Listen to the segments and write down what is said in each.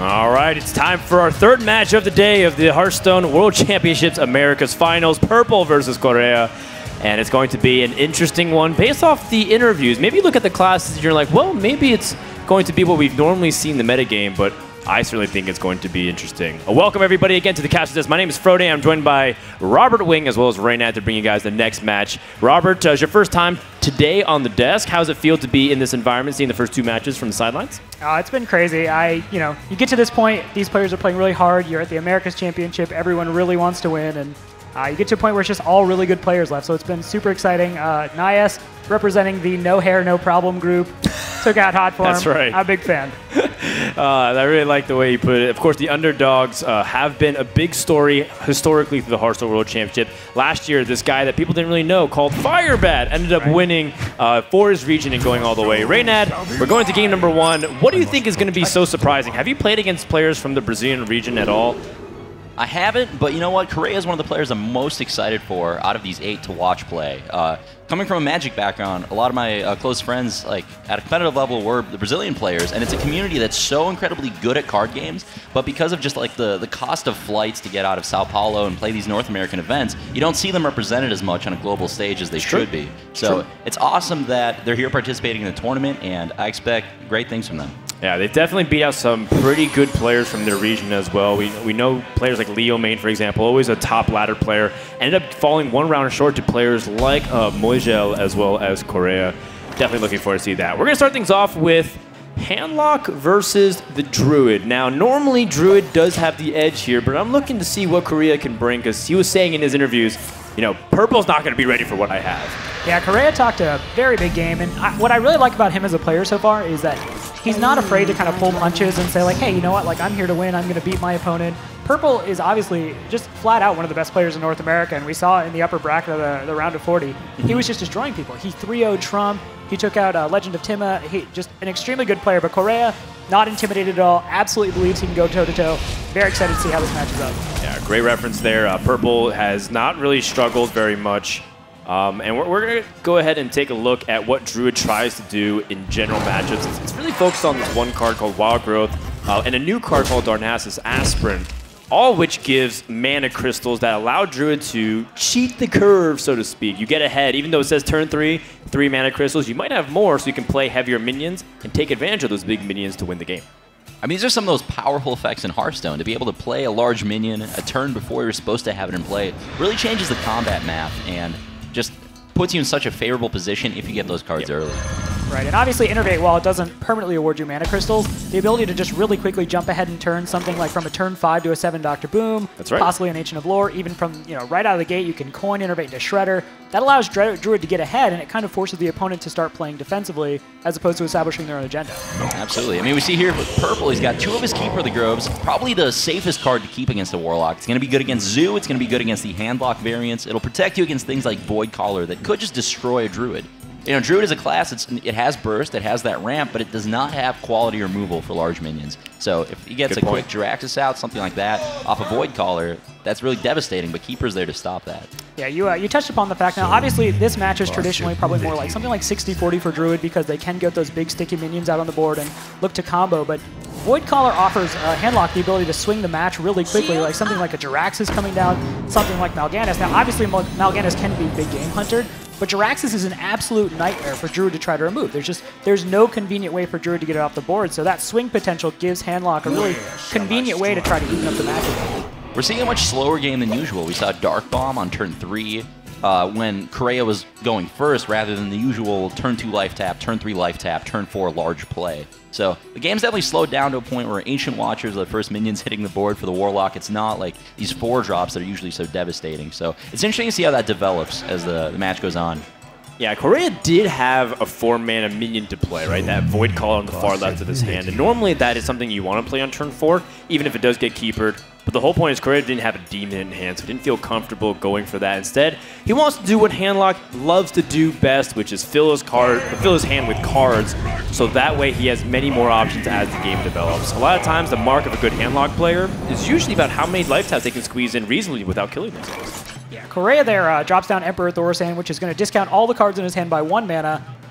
All right, it's time for our third match of the day of the Hearthstone World Championships Americas Finals, Purple versus Coreia. And it's going to be an interesting one based off the interviews. Maybe you look at the classes and you're like, well, maybe it's going to be what we've normally seen in the metagame, but I certainly think it's going to be interesting. Welcome, everybody, again to the Cast Desk. My name is Frode. I'm joined by Robert Wing as well as Raynad to bring you guys the next match. Robert, it's your first time today on the desk. How does it feel to be in this environment, seeing the first two matches from the sidelines? It's been crazy. You get to this point, these players are playing really hard. You're at the Americas Championship. Everyone really wants to win, and you get to a point where it's just all really good players left. So it's been super exciting. Nias, representing the no hair, no problem group, took out hot form. That's right. I'm a big fan. I really like the way you put it. Of course, the underdogs have been a big story historically through the Hearthstone World Championship. Last year, this guy that people didn't really know called Firebat ended up winning for his region and going all the way. Raynad, we're going to game number one. What do you think is going to be so surprising? Have you played against players from the Brazilian region at all? I haven't, but you know what? Coreia is one of the players I'm most excited for out of these 8 to watch play. Coming from a Magic background, a lot of my close friends, like at a competitive level, were the Brazilian players, and it's a community that's so incredibly good at card games. But because of just like the cost of flights to get out of Sao Paulo and play these North American events, you don't see them represented as much on a global stage as they should be. So it's awesome that they're here participating in the tournament, and I expect great things from them. Yeah, they've definitely beat out some pretty good players from their region as well. We know players like Leo Main, for example, always a top ladder player, ended up falling one round short to players like Mojel as well as Coreia. Definitely looking forward to see that. We're going to start things off with Handlock versus the Druid. Now, normally Druid does have the edge here, but I'm looking to see what Coreia can bring, because he was saying in his interviews, you know, Purple's not going to be ready for what I have. Yeah, Coreia talked a very big game, and what I really like about him as a player so far is that he's not afraid to kind of pull punches and say, like, hey, you know what, like, I'm here to win, I'm going to beat my opponent. Purple is obviously just flat out one of the best players in North America, and we saw in the upper bracket of the round of 40, he was just destroying people. He 3-0'd Trump, he took out Legend of Tima, he just an extremely good player, but Coreia, not intimidated at all, absolutely believes he can go toe-to-toe. Very excited to see how this matches up. Yeah, great reference there. Purple has not really struggled very much. And we're going to go ahead and take a look at what Druid tries to do in general matchups. It's really focused on this one card called Wild Growth and a new card called Darnassus Aspirin, all which gives mana crystals that allow Druid to cheat the curve, so to speak. You get ahead. Even though it says turn 3 mana crystals, you might have more, so you can play heavier minions and take advantage of those big minions to win the game. I mean, these are some of those powerful effects in Hearthstone. To be able to play a large minion a turn before you're supposed to have it in play really changes the combat math and just puts you in such a favorable position if you get those cards early. Right, and obviously Innervate, while it doesn't permanently award you mana crystals, the ability to just really quickly jump ahead and turn something like from a turn 5 to a 7 Dr. Boom, possibly an Ancient of Lore, even from right out of the gate you can coin Innervate into Shredder. That allows Druid to get ahead, and it kind of forces the opponent to start playing defensively as opposed to establishing their own agenda. Absolutely. I mean, we see here with Purple, he's got 2 of his Keeper of the Groves, probably the safest card to keep against a Warlock. It's going to be good against Zoo, it's going to be good against the Handlock variants. It'll protect you against things like Void Caller that could just destroy a Druid. You know, Druid is a class, it has burst, it has that ramp, but it does not have quality removal for large minions. So if he gets quick Jiraxis out, something like that, off a Void Caller, that's really devastating, but Keeper's there to stop that. Yeah, you touched upon the fact. Now, obviously, this match is traditionally probably more like something like 60-40 for Druid because they can get those big sticky minions out on the board and look to combo, but Void Caller offers Handlock the ability to swing the match really quickly, like something like a Jiraxis coming down, something like Mal'Ganis. Now, obviously, Mal'Ganis can be big game huntered, but Jiraxis is an absolute nightmare for Druid to try to remove. There's no convenient way for Druid to get it off the board, so that swing potential gives Handlock a really convenient way to try to even up the match. We're seeing a much slower game than usual. We saw Dark Bomb on turn 3 when Coreia was going first rather than the usual turn 2 life tap, turn 3 life tap, turn 4 large play. So the game's definitely slowed down to a point where Ancient Watchers are the first minions hitting the board for the Warlock. It's not like these 4 drops that are usually so devastating. So it's interesting to see how that develops as the match goes on. Yeah, Coreia did have a 4-mana minion to play, right? That Void Caller on the far left of his hand. And normally that is something you want to play on turn 4, even if it does get keepered. But the whole point is Coreia didn't have a demon in hand, so he didn't feel comfortable going for that. Instead, he wants to do what Handlock loves to do best, which is fill his hand with cards, so that way he has many more options as the game develops. A lot of times, the mark of a good Handlock player is usually about how many life taps they can squeeze in reasonably without killing themselves. Yeah, Coreia there drops down Emperor Thorsan, which is going to discount all the cards in his hand by 1 mana,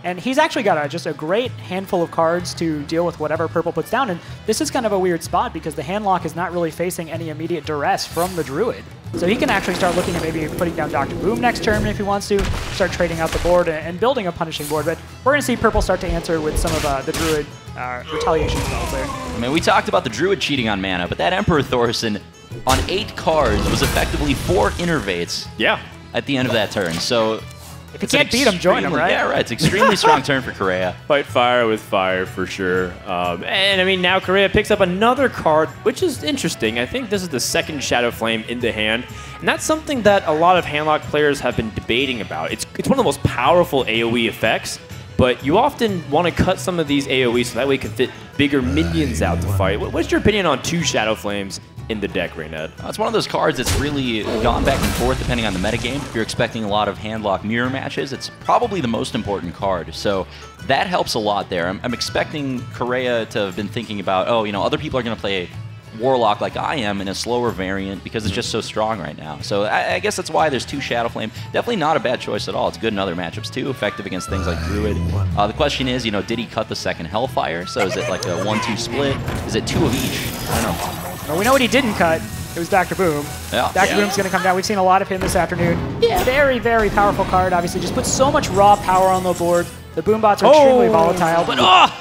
And he's actually got just a great handful of cards to deal with whatever Purple puts down. And this is kind of a weird spot because the handlock is not really facing any immediate duress from the Druid. So he can actually start looking at maybe putting down Dr. Boom next turn if he wants to, start trading out the board and building a punishing board. But we're going to see Purple start to answer with some of the Druid retaliation spells there. I mean, we talked about the Druid cheating on mana, but that Emperor Thorson on 8 cards was effectively 4 innervates at the end of that turn. So if you can't beat him, join him, right? Yeah, right. It's an extremely strong turn for Coreia. Fight fire with fire for sure. And I mean, now Coreia picks up another card, which is interesting. I think this is the second Shadow Flame in the hand. And that's something that a lot of handlock players have been debating about. It's one of the most powerful AoE effects, but you often want to cut some of these AoE so that way you can fit bigger minions out to fight. What's your opinion on 2 Shadow Flames in the deck, Rayned? It's one of those cards that's really gone back and forth depending on the metagame. If you're expecting a lot of handlock mirror matches, it's probably the most important card. So that helps a lot there. I'm expecting Coreia to have been thinking about, oh, you know, other people are going to play Warlock like I am in a slower variant because it's just so strong right now. So I guess that's why there's 2 Shadow Flame. Definitely not a bad choice at all. It's good in other matchups too, effective against things like Druid. The question is, you know, did he cut the second Hellfire? So is it like a 1-2 split? Is it 2 of each? I don't know. Well, we know what he didn't cut. It was Dr. Boom. Yeah. Dr. Boom's going to come down. We've seen a lot of him this afternoon. Very, very powerful card, obviously. Just puts so much raw power on the board. The Boom bots are extremely volatile. But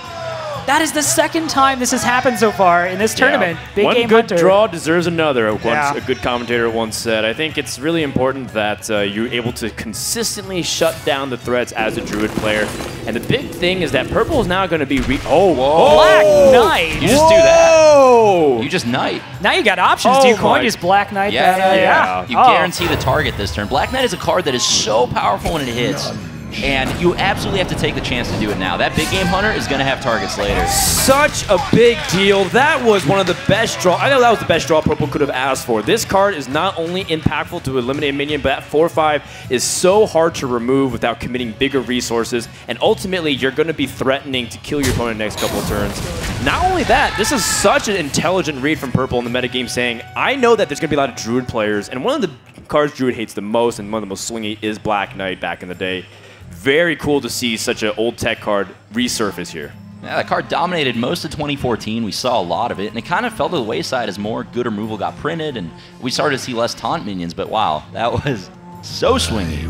that is the second time this has happened so far in this tournament. Big One game good hunter. draw deserves another, a good commentator once said. I think it's really important that you're able to consistently shut down the threats as a Druid player. And the big thing is that Purple is now going to be Black Knight. You just do that. You just Knight. Now you got options. Do you coin just Black Knight? You guarantee the target this turn. Black Knight is a card that is so powerful when it hits. And you absolutely have to take the chance to do it now. That big game hunter is going to have targets later. Such a big deal. That was one of the best draw. I know that was the best draw Purple could have asked for. This card is not only impactful to eliminate a minion, but that 4/5 is so hard to remove without committing bigger resources. And ultimately, you're going to be threatening to kill your opponent next couple of turns. Not only that, this is such an intelligent read from Purple in the metagame saying, I know that there's going to be a lot of Druid players, and one of the cards Druid hates the most and one of the most swingy is Black Knight back in the day. Very cool to see such an old tech card resurface here. Yeah, that card dominated most of 2014. We saw a lot of it, and it kind of fell to the wayside as more good removal got printed, and we started to see less taunt minions, but wow, that was so swingy.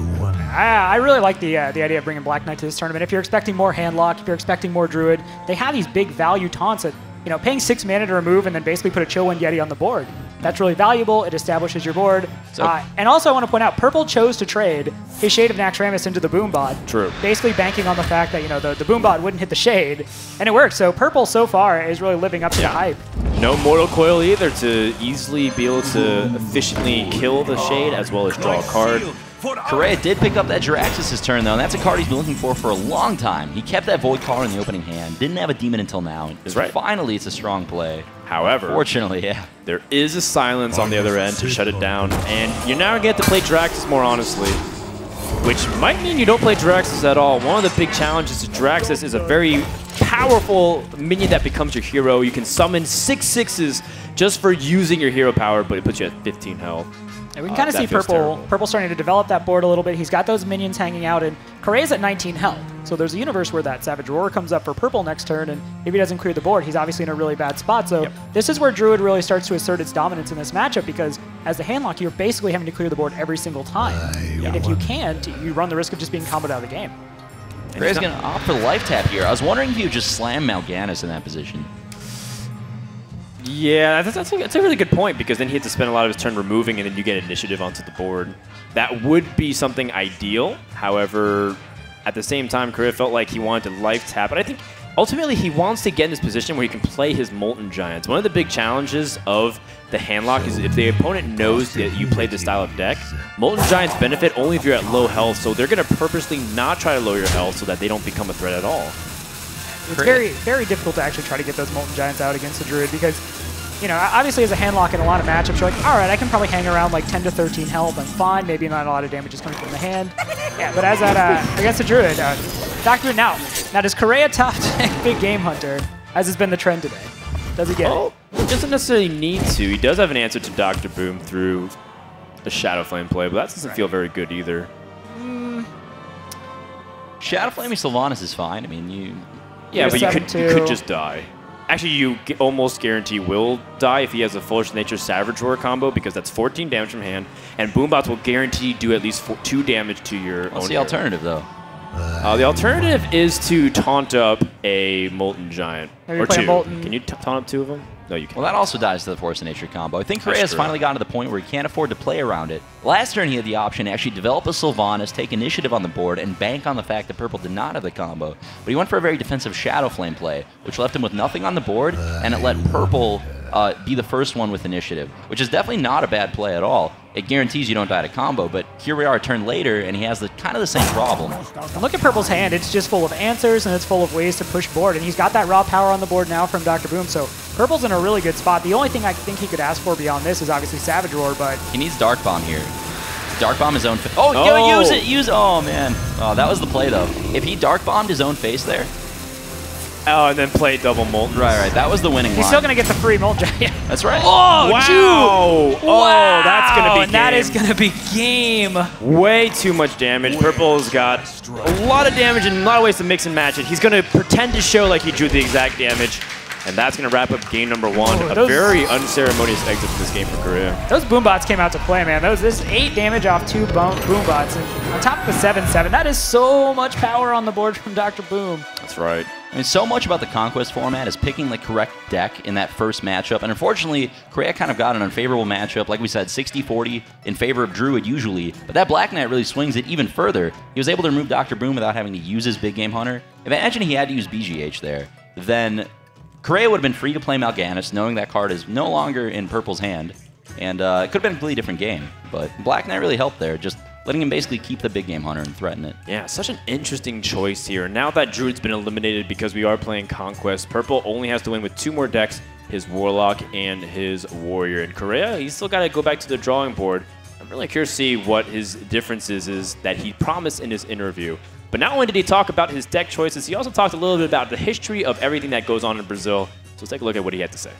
I really like the idea of bringing Black Knight to this tournament. If you're expecting more handlock, if you're expecting more Druid, they have these big value taunts that, you know, paying 6 mana to remove and then basically put a Chillwind Yeti on the board. That's really valuable. It establishes your board. And also I want to point out, Purple chose to trade his Shade of Naxxramas into the Boom bot. True. Basically banking on the fact that, you know, the Boom bot wouldn't hit the Shade, and it worked. So Purple so far is really living up to the hype. No Mortal Coil either to easily be able to efficiently kill the Shade as well as draw a card. Coreia did pick up that Jiraxis this turn, though, and that's a card he's been looking for a long time. He kept that Void Caller in the opening hand, didn't have a Demon until now, and finally it's a strong play. However, fortunately, there is a silence on the other end to shut it down, and you now get to play Jiraxis more honestly, which might mean you don't play Jiraxis at all. One of the big challenges to Jiraxis is a very powerful minion that becomes your hero. You can summon 6/6s just for using your hero power, but it puts you at 15 health. And we can kind of see Purple starting to develop that board a little bit. He's got those minions hanging out, and Coreia's at 19 health. So there's a universe where that Savage Roar comes up for Purple next turn, and if he doesn't clear the board, he's obviously in a really bad spot. So this is where Druid really starts to assert its dominance in this matchup, because as the handlock, you're basically having to clear the board every single time. And if you can't, you run the risk of just being comboed out of the game. Coreia's going to opt for the life tap here. I was wondering if you would just slam Mal'Ganis in that position. Yeah, that's a really good point, because then he had to spend a lot of his turn removing, and then you get initiative onto the board. That would be something ideal. However, at the same time, Coreia felt like he wanted to life tap. But I think ultimately he wants to get in this position where he can play his Molten Giants. One of the big challenges of the handlock is if the opponent knows that you play this style of deck, Molten Giants benefit only if you're at low health, so they're going to purposely not try to lower your health so that they don't become a threat at all. It's very, very difficult to actually try to get those Molten Giants out against the Druid because, you know, obviously as a handlock in a lot of matchups, you're like, all right, I can probably hang around like 10 to 13 health. I'm fine. Maybe not a lot of damage is coming from the hand. Yeah, but as that against the Druid, Dr. Now does Coreia top deck Big Game Hunter, as has been the trend today? Does he get it? He doesn't necessarily need to. He does have an answer to Dr. Boom through a Shadow Flame play, but that doesn't feel very good either. Shadow Flaming Sylvanas is fine. I mean, Yeah, but you 7-2. could just die. Actually, you almost guarantee will die if he has a Foolish Nature Savage Roar combo, because that's 14 damage from hand, and Boombots will guarantee do at least 2 damage to your What's own the hero. alternative, though? The alternative is to taunt up a Molten Giant. Maybe Or play a 2. Molten. Can you taunt up 2 of them? No, you can't. Well, that also dies to the Force of Nature combo. I think That's Corea's true. finally gotten to the point where he can't afford to play around it. Last turn, he had the option to actually develop a Sylvanas, take initiative on the board, and bank on the fact that Purple did not have the combo. But he went for a very defensive Shadow Flame play, which left him with nothing on the board, and it let Purple be the first one with initiative, which is definitely not a bad play at all. It guarantees you don't die to combo, but here we are a turn later, and he has kind of the same problem. And look at Purple's hand. It's just full of answers, and it's full of ways to push board. And he's got that raw power on the board now from Dr. Boom, so Purple's in a really good spot. The only thing I think he could ask for beyond this is obviously Savage Roar, but He needs Dark Bomb here. Dark Bomb his own face. Oh, use it! Oh, man. Oh, that was the play, though. If he Dark Bombed his own face there. Oh, and then play double Molten. Right. That was the winning line. he's still going to get the free Molten Giant. That's right. Oh, Wow! Dude. Oh, that's gonna be And that game. is going to be game. Way too much damage. Purple's got a lot of damage and a lot of ways to mix and match it. He's going to pretend to show like he drew the exact damage, and that's going to wrap up game number 1. Oh, A those- very unceremonious exit to this game for Coreia. Those Boombots came out to play, man. This 8 damage off 2 Boombots, and on top of the 7-7, that is so much power on the board from Dr. Boom. That's right. I mean, so much about the Conquest format is picking the correct deck in that first matchup, and unfortunately, Coreia kind of got an unfavorable matchup. Like we said, 60-40 in favor of Druid usually, but that Black Knight really swings it even further. He was able to remove Dr. Boom without having to use his big game hunter. Imagine he had to use BGH there. Then Coreia would have been free to play Mal'Ganis, knowing that card is no longer in Purple's hand, and it could have been a completely different game. But Black Knight really helped there, just letting him basically keep the big game hunter and threaten it. Yeah, such an interesting choice here. Now that Druid's been eliminated because we are playing Conquest, Purple only has to win with 2 more decks, his Warlock and his Warrior. And Coreia, he's still got to go back to the drawing board. I'm really curious to see what his differences is that he promised in his interview. But not only did he talk about his deck choices, he also talked a little bit about the history of everything that goes on in Brazil. So let's take a look at what he had to say.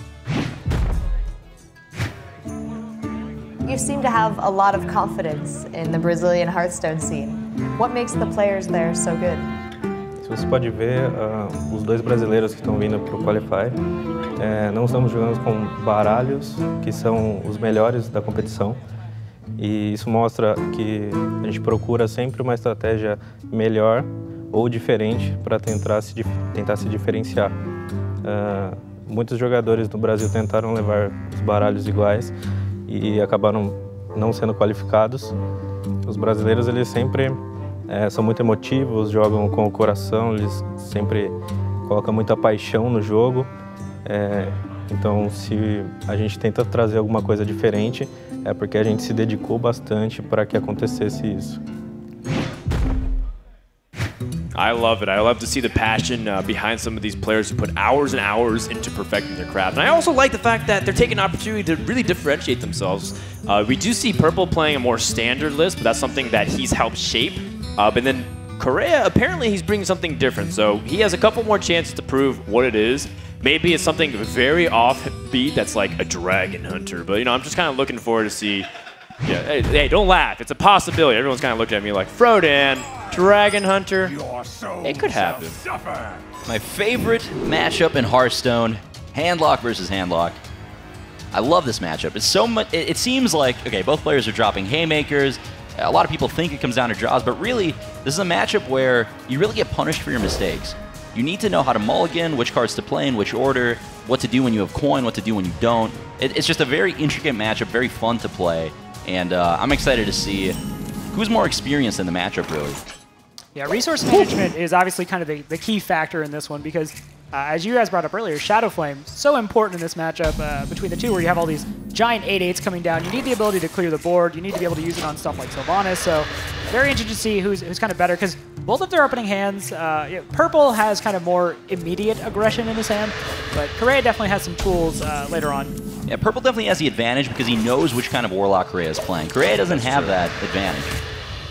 You seem to have a lot of confidence in the Brazilian Hearthstone scene. What makes the players there so good? Se você pode ver, os 2 brasileiros que estão vindo para o Qualify, não estamos jogando com baralhos que são os melhores da competição. E isso mostra que a gente procura sempre uma estratégia melhor ou diferente para tentar se diferenciar. Muitos jogadores do Brasil tentaram levar os baralhos iguais e acabaram não sendo qualificados. Os brasileiros, eles sempre são muito emotivos, jogam com o coração, eles sempre colocam muita paixão no jogo. Então, se a gente tenta trazer alguma coisa diferente, é porque a gente se dedicou bastante para que acontecesse isso. I love it. I love to see the passion behind some of these players who put hours and hours into perfecting their craft. And I also like the fact that they're taking an opportunity to really differentiate themselves. We do see Purple playing a more standard list, but that's something that he's helped shape. And then Coreia, apparently he's bringing something different. So he has a couple more chances to prove what it is. Maybe it's something very offbeat that's like a Dragon Hunter. But, you know, I'm just kind of looking forward to see. Yeah, hey, don't laugh. It's a possibility. Everyone's kind of looking at me like, Frodan, Dragon Hunter. It could happen. My favorite matchup in Hearthstone, Handlock versus Handlock. I love this matchup. It's so much. It seems like, okay, both players are dropping haymakers. A lot of people think it comes down to draws, but really, this is a matchup where you really get punished for your mistakes. You need to know how to mulligan, which cards to play in which order, what to do when you have coin, what to do when you don't. It's just a very intricate matchup, very fun to play, and I'm excited to see who's more experienced in the matchup, really. Yeah, resource management is obviously kind of the key factor in this one because, as you guys brought up earlier, Shadow Flame, so important in this matchup between the two where you have all these giant 8/8s coming down. You need the ability to clear the board. You need to be able to use it on stuff like Sylvanas. So very interested to see who's kind of better because both of their opening hands, Purple has kind of more immediate aggression in his hand, but Coreia definitely has some tools later on. Yeah, Purple definitely has the advantage because he knows which kind of Warlock Coreia is playing. Coreia doesn't have that advantage.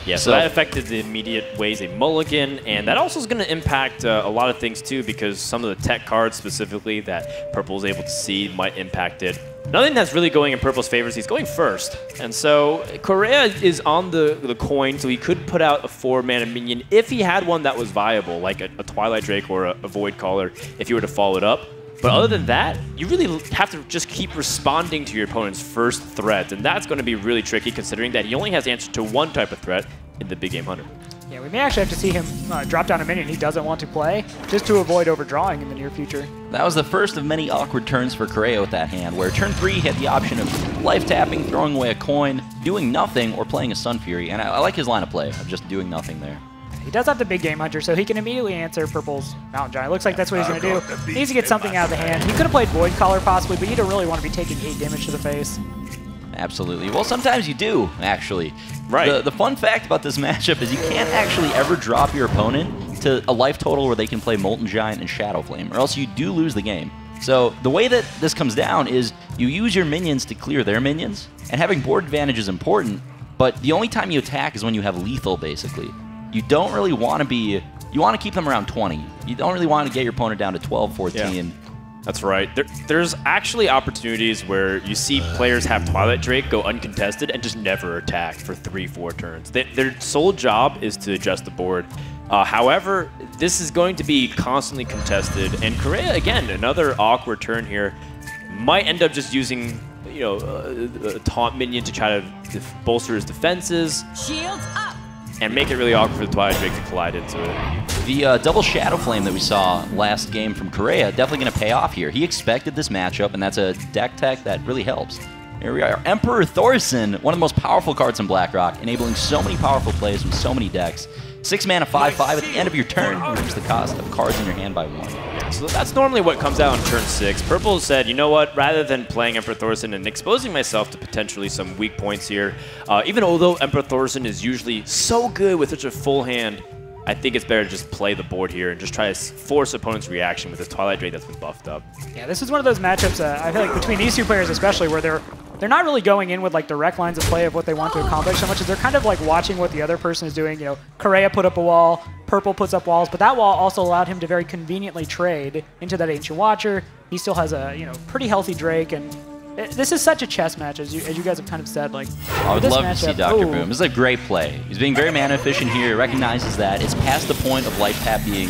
Yeah, so that affected the immediate ways they mulligan, and that also is going to impact a lot of things too, because some of the tech cards specifically that Purple is able to see might impact it. Nothing that's really going in Purple's favor is he's going first, and so Coreia is on the coin, so he could put out a 4-mana minion if he had one that was viable, like a Twilight Drake or a Void Caller, if you were to follow it up. But other than that, you really have to just keep responding to your opponent's first threat, and that's going to be really tricky considering that he only has answer to one type of threat in the Big Game Hunter. Yeah, we may actually have to see him drop down a minion he doesn't want to play, just to avoid overdrawing in the near future. That was the first of many awkward turns for Coreia with that hand, where turn 3 he had the option of life tapping, throwing away a coin, doing nothing, or playing a Sun Fury, and I like his line of play of just doing nothing there. He does have the Big Game Hunter, so he can immediately answer Purple's Mountain Giant. Looks like that's what he's going to do. He needs to get something out of the hand. He could have played Void Caller possibly, but you don't really want to be taking 8 damage to the face. Absolutely. Well, sometimes you do, actually. Right. The fun fact about this matchup is you can't actually ever drop your opponent to a life total where they can play Molten Giant and Shadow Flame, or else you do lose the game. So the way that this comes down is you use your minions to clear their minions, and having board advantage is important, but the only time you attack is when you have lethal, basically. You don't really want to be... You want to keep them around 20. You don't really want to get your opponent down to 12, 14. Yeah. That's right. There's actually opportunities where you see players have Twilight Drake go uncontested and just never attack for 3-4 turns. Their sole job is to adjust the board. However, this is going to be constantly contested, and Coreia, again, another awkward turn here, might end up just using, you know, a taunt minion to try to bolster his defenses. Shields up! And make it really awkward for the Twilight Drake to collide into it. The double Shadow Flame that we saw last game from Coreia definitely going to pay off here. He expected this matchup, and that's a deck tech that really helps. Here we are. Emperor Thorson, one of the most powerful cards in BlackRock, enabling so many powerful plays from so many decks. 6 mana, 5/5. At the end of your turn, you reduce the cost of cards in your hand by 1. So that's normally what comes out on turn 6. Purple said, you know what, rather than playing Emperor Thorson and exposing myself to potentially some weak points here, even although Emperor Thorson is usually so good with such a full hand, I think it's better to just play the board here and just try to force opponent's reaction with the Twilight Drake that's been buffed up. Yeah, this is one of those matchups, I feel like between these two players especially, where they're not really going in with like direct lines of play of what they want to accomplish so much as they're kind of like watching what the other person is doing. You know, Coreia put up a wall, Purple puts up walls, but that wall also allowed him to very conveniently trade into that Ancient Watcher. He still has a, you know, pretty healthy Drake, and this is such a chess match, as you guys have kind of said. Like, I would love to see Dr. Boom. This is a great play. He's being very mana efficient here. He recognizes that it's past the point of life tap being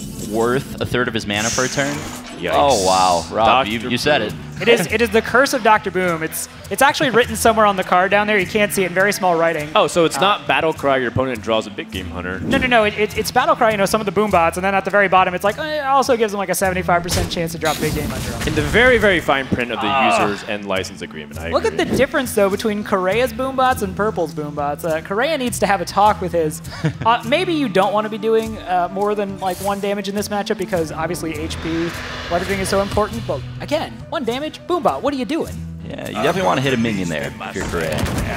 worth a third of his mana per turn. Yikes. Oh wow, Rob, you said it. It is the curse of Dr. Boom. It's actually written somewhere on the card down there. You can't see it in very small writing. Oh, so it's not Battle Cry, your opponent draws a Big Game Hunter. No. It's Battle Cry, you know, some of the boom bots, and then at the very bottom, it's like, it also gives them like a 75% chance to drop Big Game Hunter. In the very, very fine print of the users and license agreement, Look at the difference, though, between Coreia's boom bots and Purple's boom bots. Coreia needs to have a talk with his. Maybe you don't want to be doing more than like 1 damage in this matchup because obviously HP, everything is so important. But again, 1 damage, boom bot. What are you doing? Yeah, you definitely want to hit a minion there if you're Coreia.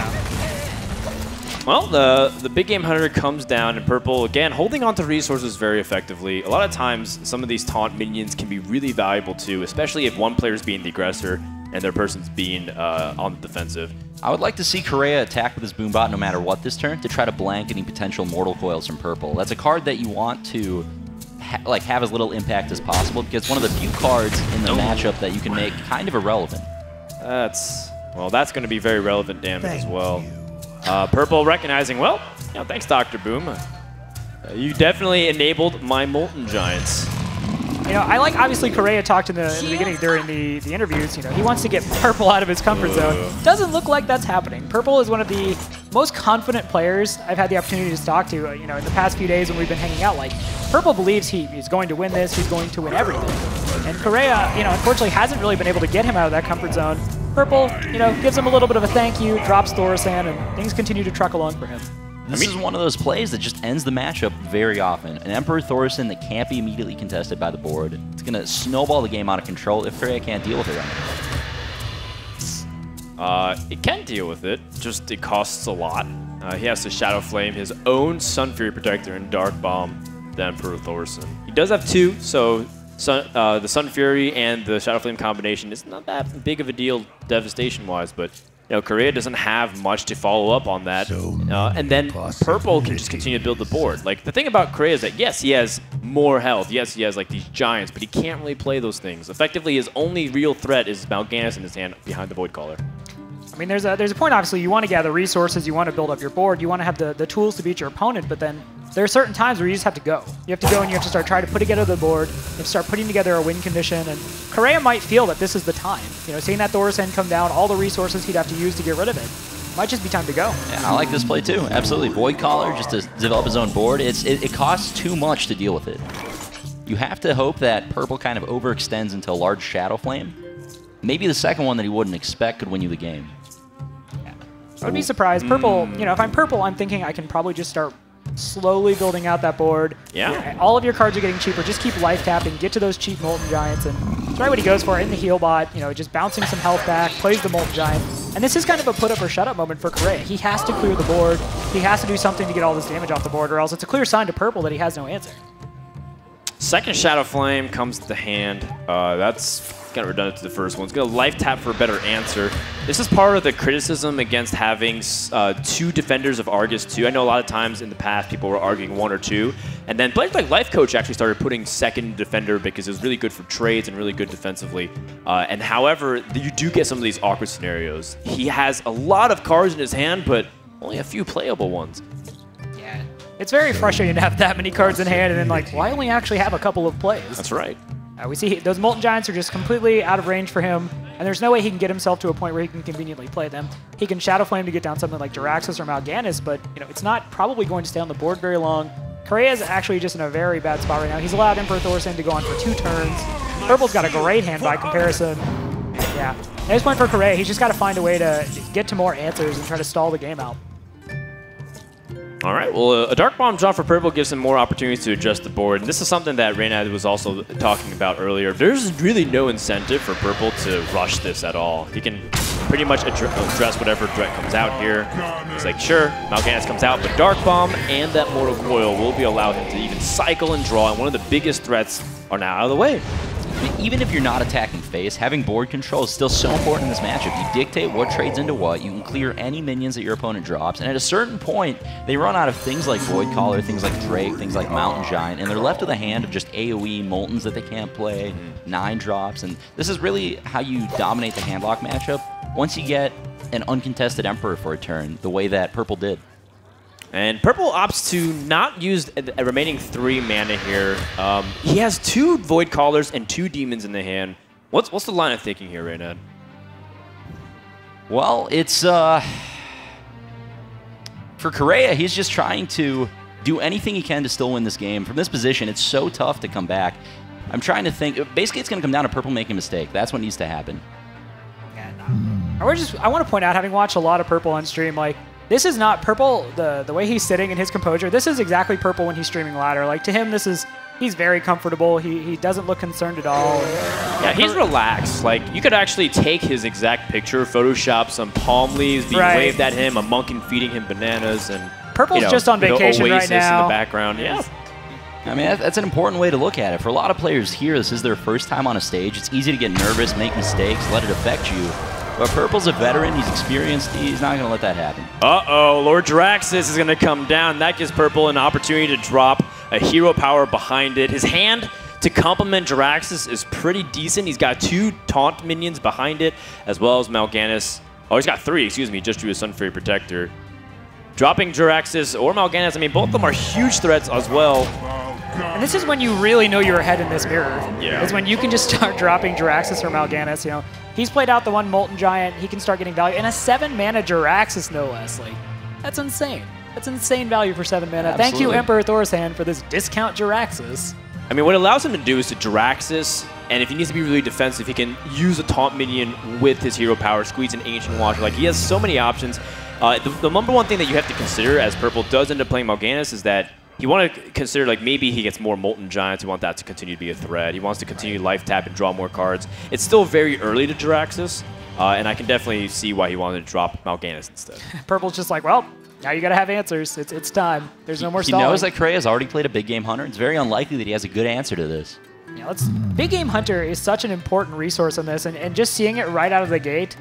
Well, the Big Game Hunter comes down, and Purple, again, holding on to resources very effectively. A lot of times, some of these taunt minions can be really valuable too, especially if one player is being the aggressor and their person's being on the defensive. I would like to see Coreia attack with his Boombot no matter what this turn to try to blank any potential Mortal Coils from Purple. That's a card that you want to have as little impact as possible because it's one of the few cards in the matchup that you can make kind of irrelevant. That's going to be very relevant damage as well. Purple recognizing, well, you know, thanks, Dr. Boom. You definitely enabled my Molten Giants. You know, I like, obviously, Coreia talked in the beginning during the interviews, you know, he wants to get Purple out of his comfort zone. Doesn't look like that's happening. Purple is one of the most confident players I've had the opportunity to talk to, you know, in the past few days when we've been hanging out. Like, Purple believes he's going to win this, he's going to win everything. And Coreia, you know, unfortunately hasn't really been able to get him out of that comfort zone. Purple, you know, gives him a little bit of a thank you, drops Thorsan, and things continue to truck along for him. This is one of those plays that just ends the matchup very often. An Emperor Thorson that can't be immediately contested by the board. It's going to snowball the game out of control if Coreia can't deal with it right now. It can deal with it, just it costs a lot. He has to Shadow Flame his own Sun Fury Protector and Dark Bomb the Emperor Thorson. He does have 2, so the Sun Fury and the Shadow Flame combination is not that big of a deal devastation-wise, but Coreia doesn't have much to follow up on that. And then Purple can just continue to build the board. Like, the thing about Coreia is that, yes, he has more health. Yes, he has, like, these giants, but he can't really play those things. Effectively, his only real threat is Mal'Ganis in his hand behind the Void Caller. I mean, there's a point, obviously, you want to gather resources, you want to build up your board, you want to have the tools to beat your opponent, but then there are certain times where you just have to go. You have to go and you have to start trying to put together the board, you have to start putting together a win condition, and Coreia might feel that this is the time. Seeing that Thor's hand come down, all the resources he'd have to use to get rid of it, might just be time to go. Yeah, I like this play too, absolutely. Void Caller, just to develop his own board, it costs too much to deal with it. You have to hope that Purple kind of overextends into a large Shadow Flame. Maybe the second one that he wouldn't expect could win you the game. I would be surprised. Purple, if I'm Purple, I'm thinking I can probably just start slowly building out that board. Yeah. All of your cards are getting cheaper. Just keep life tapping, get to those cheap Molten Giants, and that's right what he goes for in the heal bot, just bouncing some health back, plays the Molten Giant. And this is kind of a put up or shut up moment for Coreia. He has to clear the board. He has to do something to get all this damage off the board, or else it's a clear sign to Purple that he has no answer. Second Shadow Flame comes to the hand. That's kind of redundant to the first one. It's going to life tap for a better answer. This is part of the criticism against having 2 defenders of Argus 2. I know a lot of times in the past people were arguing 1 or 2, and then players like Life Coach actually started putting second defender because it was really good for trades and really good defensively. And however, you do get some of these awkward scenarios. He has a lot of cards in his hand, but only a few playable ones. Yeah, it's very frustrating to have that many cards in hand and then like, well, I only actually have a couple of plays. That's right. We see those Molten Giants are just completely out of range for him, and there's no way he can get himself to a point where he can conveniently play them. He can Shadow Flame to get down something like Jiraxis or Mal'Ganis, but it's not probably going to stay on the board very long. Coreia is actually just in a very bad spot right now. He's allowed Emperor Thor's hand to go on for 2 turns. Purple's got a great hand by comparison. Yeah, at this point for Coreia, he's just got to find a way to get to more answers and try to stall the game out. All right, well, a Dark Bomb drop for Purple gives him more opportunities to adjust the board. And this is something that Reynad was also talking about earlier. There's really no incentive for Purple to rush this at all. He can pretty much address whatever threat comes out here. It's like, sure, Mal'Ganis comes out, but Dark Bomb and that Mortal Coil will be allowed him to even cycle and draw, and one of the biggest threats are now out of the way. Even if you're not attacking face, having board control is still so important in this matchup. You dictate what trades into what, you can clear any minions that your opponent drops, and at a certain point, they run out of things like Void Caller, things like Drake, things like Mountain Giant, and they're left with a hand of just AoE Moltens that they can't play, 9 drops, and this is really how you dominate the handlock matchup once you get an uncontested Emperor for a turn, the way that Purple did. And Purple opts to not use a remaining 3 mana here. He has 2 Void Callers and 2 Demons in the hand. What's the line of thinking here, Reynad? Well, it's for Coreia, he's just trying to do anything he can to still win this game. From this position, it's so tough to come back. I'm trying to think. Basically, it's going to come down to Purple making a mistake. That's what needs to happen. I want to point out, having watched a lot of Purple on stream, like, this is not Purple, the way he's sitting and his composure. This is exactly Purple when he's streaming ladder. Like, to him, he's very comfortable. He doesn't look concerned at all. Yeah, he's relaxed. Like, you could actually take his exact picture, Photoshop some palm leaves being waved at him, a monk feeding him bananas, and Purple's just on vacation right now. In the background. Yeah. I mean, that's an important way to look at it. For a lot of players here, this is their first time on a stage. It's easy to get nervous, make mistakes, let it affect you. But Purple's a veteran, he's experienced, he's not going to let that happen. Uh-oh, Lord Jiraxis is going to come down. That gives Purple an opportunity to drop a hero power behind it. His hand to complement Jiraxis is pretty decent. He's got 2 taunt minions behind it, as well as Mal'Ganis. Oh, he's got 3, excuse me, just drew a Sun Fury Protector. Dropping Jiraxis or Mal'Ganis, I mean, both of them are huge threats as well. And this is when you really know you're ahead in this mirror. Yeah. It's when you can just start dropping Jiraxis or Mal'Ganis, He's played out the 1 Molten Giant, he can start getting value. And a 7-mana Jiraxis, no less. Like, that's insane. That's insane value for 7 mana. Absolutely. Thank you, Emperor Thor's hand, for this discount Jiraxis. I mean, what it allows him to do is to Jiraxis, and if he needs to be really defensive, he can use a taunt minion with his hero power, squeeze an Ancient Watcher. Like, he has so many options. The number one thing that you have to consider as Purple does end up playing Mal'Ganis is that you want to consider, like, maybe he gets more Molten Giants. You want that to continue to be a threat. He wants to continue life tap and draw more cards. It's still very early to Jiraxis, and I can definitely see why he wanted to drop Mal'Ganis instead. Purple's just like, well, now you got to have answers. It's time. There's no more He stalling. knows that Coreia has already played a big game Hunter. It's very unlikely that he has a good answer to this. Yeah, Big Game Hunter is such an important resource in this, and just seeing it right out of the gate,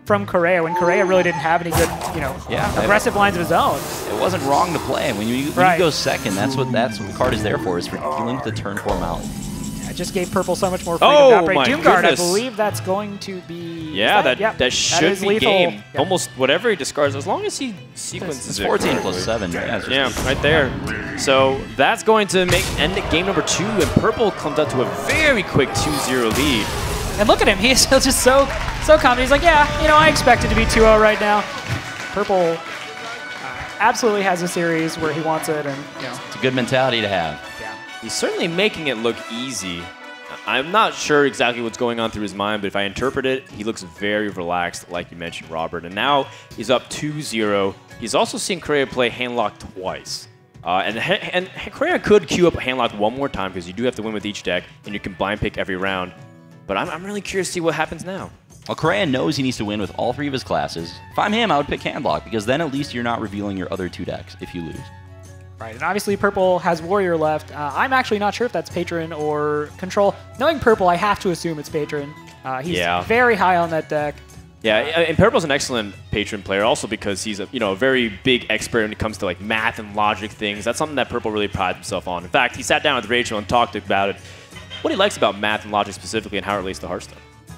from Coreia when Coreia really didn't have any good, aggressive lines of his own. It wasn't wrong to play. When you go second, that's what the card is there for, is for dealing with the turn 4 mountain. I just gave Purple so much more freedom to operate Doomguard. I believe that's going to be... Yeah, that should be lethal. Game. Yep. Almost whatever he discards, as long as he sequences it's it. 14 plus 7. Yeah, right there. So that's going to end game number 2, and Purple comes out to a very quick 2-0 lead. And look at him. He's just so confident. He's like, yeah, I expect it to be 2-0 right now. Purple absolutely has a series where he wants it, and it's a good mentality to have. Yeah. He's certainly making it look easy. I'm not sure exactly what's going on through his mind, but if I interpret it, he looks very relaxed, like you mentioned, Robert. And now he's up 2-0. He's also seen Coreia play handlock twice. And Coreia could queue up handlock one more time because you do have to win with each deck, and you can blind pick every round. But I'm really curious to see what happens now. Well, Coreia knows he needs to win with all 3 of his classes. If I'm him, I would pick handlock, because then at least you're not revealing your other 2 decks if you lose. Right, and obviously Purple has Warrior left. I'm actually not sure if that's Patron or Control. Knowing Purple, I have to assume it's Patron. He's very high on that deck. Yeah, and Purple's an excellent Patron player also because he's a very big expert when it comes to like math and logic things. That's something that Purple really prides himself on. In fact, he sat down with Rachel and talked about it, what he likes about math and logic specifically and how it relates to Hearthstone.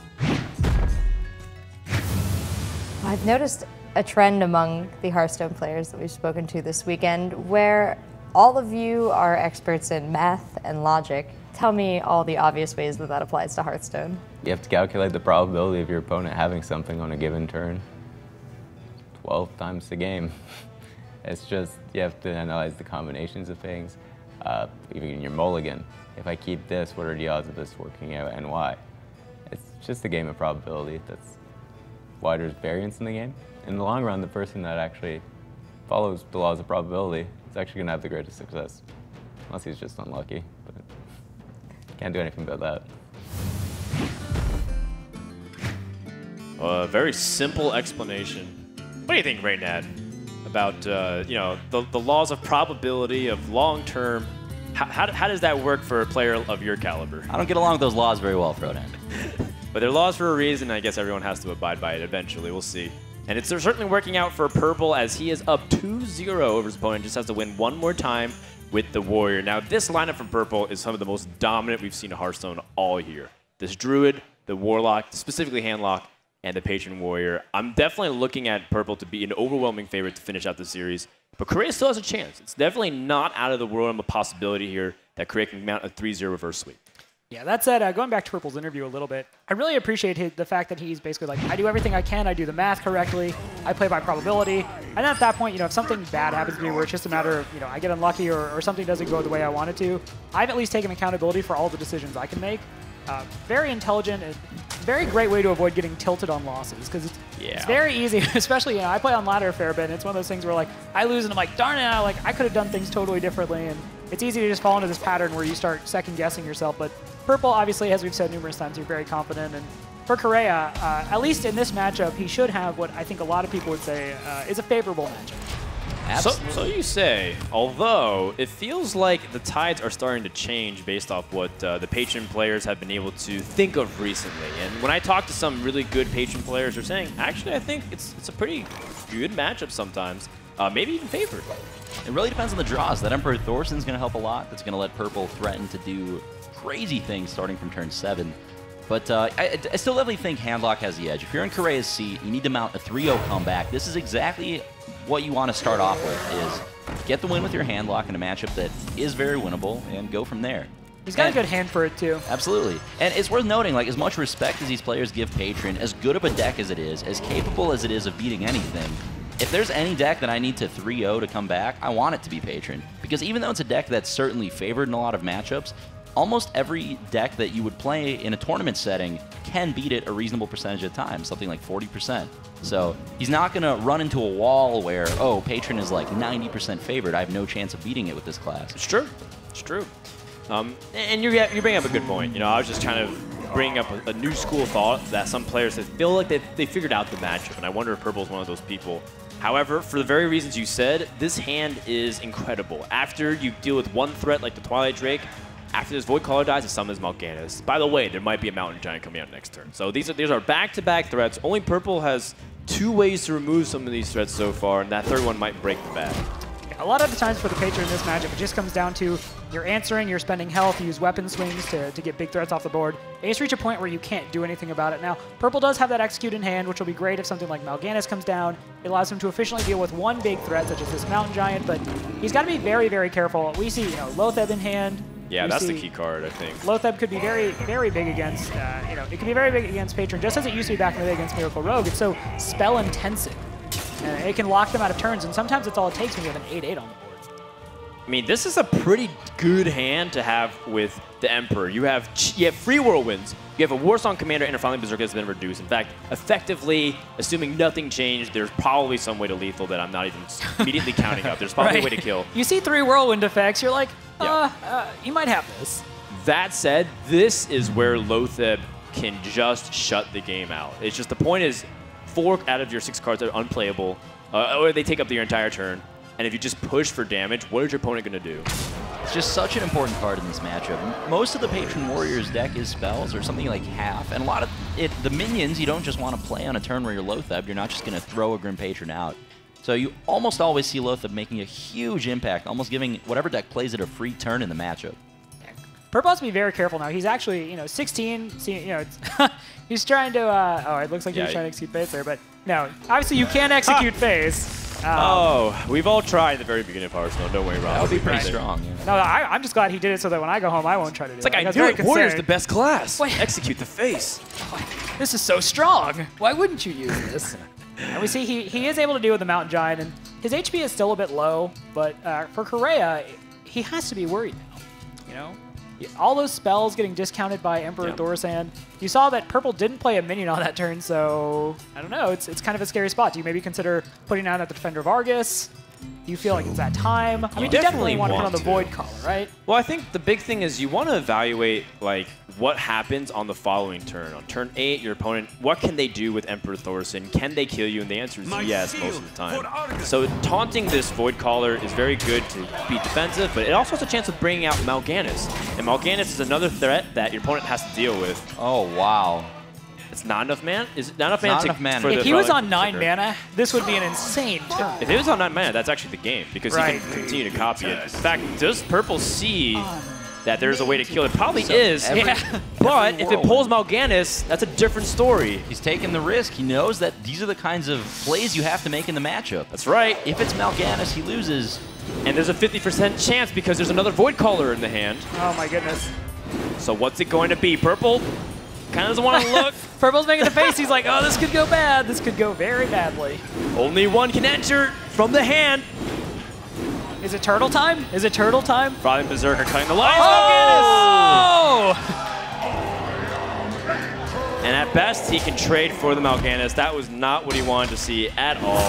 I've noticed a trend among the Hearthstone players that we've spoken to this weekend where all of you are experts in math and logic. Tell me all the obvious ways that applies to Hearthstone. You have to calculate the probability of your opponent having something on a given turn 12 times the game. It's just, you have to analyze the combinations of things. Even your mulligan. If I keep this, what are the odds of this working out and why? It's just a game of probability. That's why there's variance in the game. In the long run, the person that actually follows the laws of probability is actually going to have the greatest success. Unless he's just unlucky. But can't do anything about that. A very simple explanation. What do you think, Raynad, about the laws of probability of long-term? How does that work for a player of your caliber? I don't get along with those laws very well, Frodan. But they're laws for a reason. I guess everyone has to abide by it eventually. We'll see. And it's certainly working out for Purple as he is up 2-0 over his opponent. Just has to win one more time with the Warrior. Now, this lineup from Purple is some of the most dominant we've seen in Hearthstone all year. This Druid, the Warlock, specifically Handlock, and the Patron Warrior. I'm definitely looking at Purple to be an overwhelming favorite to finish out the series. But Coreia still has a chance. It's definitely not out of the realm of possibility here that Coreia can mount a 3-0 reverse sweep. Yeah, that said, going back to Purple's interview a little bit, I really appreciate the fact that he's basically like, I do everything I can, I do the math correctly, I play by probability, and at that point, if something bad happens to me where it's just a matter of, I get unlucky or something doesn't go the way I want it to, I've at least taken accountability for all the decisions I can make. Very intelligent and very great way to avoid getting tilted on losses because it's very easy, especially, I play on ladder a fair bit, and it's one of those things where like I lose and I'm like, darn it, I could have done things totally differently, and it's easy to just fall into this pattern where you start second guessing yourself. But Purple, obviously, as we've said numerous times, you're very confident, and for Coreia, at least in this matchup, he should have what I think a lot of people would say is a favorable matchup. So you say, although it feels like the tides are starting to change based off what the Patron players have been able to think of recently. And when I talk to some really good Patron players, they're saying, actually, I think it's a pretty good matchup sometimes, maybe even favored. It really depends on the draws. That Emperor Thorson's going to help a lot. That's going to let Purple threaten to do crazy things starting from turn 7. But I still definitely think Handlock has the edge. If you're in Coreia's seat, you need to mount a 3-0 comeback. This is exactly what you want to start off with, is get the win with your Handlock in a matchup that is very winnable and go from there. He's got a good hand for it, too. Absolutely. And it's worth noting, like, as much respect as these players give Patron, as good of a deck as it is, as capable as it is of beating anything, if there's any deck that I need to 3-0 to come back, I want it to be Patron. Because even though it's a deck that's certainly favored in a lot of matchups, almost every deck that you would play in a tournament setting can beat it a reasonable percentage of time, something like 40%. So he's not going to run into a wall where, oh, Patron is like 90% favored. I have no chance of beating it with this class. It's true. It's true. And you bring up a good point. I was just kind of bringing up a new school of thought that some players that feel like they figured out the matchup, and I wonder if Purple's one of those people. However, for the very reasons you said, this hand is incredible. After you deal with one threat like the Twilight Drake, After this Void Caller dies, it summons Mal'Ganis. By the way, there might be a Mountain Giant coming out next turn. So these are back-to-back threats. Only Purple has 2 ways to remove some of these threats so far, and that third one might break the bag. A lot of the times for the Patron in this matchup, it just comes down to you're answering, you're spending health, you use weapon swings to get big threats off the board. And you just reach a point where you can't do anything about it. Now, Purple does have that Execute in hand, which will be great if something like Mal'Ganis comes down. It allows him to efficiently deal with one big threat, such as this Mountain Giant, but he's got to be very, very careful. We see, Loatheb in hand. Yeah, that's the key card, I think. Loatheb could be very, very big against, it could be very big against Patron, just as it used to be back in the day against Miracle Rogue. It's so spell-intensive. It can lock them out of turns, and sometimes it's all it takes when you have an 8-8 on the board. I mean, this is a pretty good hand to have with the Emperor. You have free Whirlwinds. You have a Warsong Commander and a Finally Berserker that's been reduced. In fact, effectively, assuming nothing changed, there's probably some way to lethal that I'm not even immediately counting up. There's probably a way to kill. You see 3 Whirlwind effects, you're like, you might have this. That said, this is where Loatheb can just shut the game out. It's just the point is 4 out of your 6 cards are unplayable, or they take up your entire turn. And if you just push for damage, what is your opponent going to do? It's just such an important card in this matchup. Most of the Patron Warriors deck is spells, or something like half. And a lot of the minions, you don't just want to play on a turn where you're Loatheb. You're not just going to throw a Grim Patron out. So you almost always see Loatheb making a huge impact, almost giving whatever deck plays it a free turn in the matchup. Purple has to be very careful now. He's actually, 16. He's trying to. It looks like he's trying to execute phase there, but no. Obviously, you can't execute phase. We've all tried at the very beginning of Hearthstone. Don't worry, Rob. That would be pretty strong. Yeah. No, I'm just glad he did it so that when I go home, I won't try to do it. It's like I knew it. Warrior's the best class. Wait. Execute the face. This is so strong. Why wouldn't you use this? And we see he is able to deal with the Mountain Giant, and his HP is still a bit low, but for Coreia, he has to be worried now. All those spells getting discounted by Emperor Thaurissan. You saw that Purple didn't play a minion on that turn, so I don't know. It's kind of a scary spot. Do you maybe consider putting down at the Defender of Argus? Do you feel like it's that time? I mean, you definitely want to put on the Void Caller, right? Well, I think the big thing is you want to evaluate what happens on the following turn. On turn 8, your opponent, what can they do with Emperor Thaurissan? Can they kill you? And the answer is yes most of the time. So taunting this Void Caller is very good to be defensive, but it also has a chance of bringing out Mal'Ganis. And Mal'Ganis is another threat that your opponent has to deal with. Oh, wow. It's not enough mana? Is it not enough mana? If he was on 9 mana, this would be an insane turn. If it was on 9 mana, that's actually the game, because he can continue to copy it. In fact, does Purple see that there's a way to kill it? Probably is. But if it pulls Mal'Ganis, that's a different story. He's taking the risk. He knows that these are the kinds of plays you have to make in the matchup. That's right. If it's Mal'Ganis, he loses. And there's a 50% chance because there's another Void Caller in the hand. Oh my goodness. So what's it going to be? Purple kind of doesn't want to look. Purple's making a face. He's like, oh, this could go bad. This could go very badly. Only one can enter from the hand. Is it turtle time? Is it turtle time? Probably Berserker cutting the line. Oh! And at best, he can trade for the Mal'Ganis. That was not what he wanted to see at all.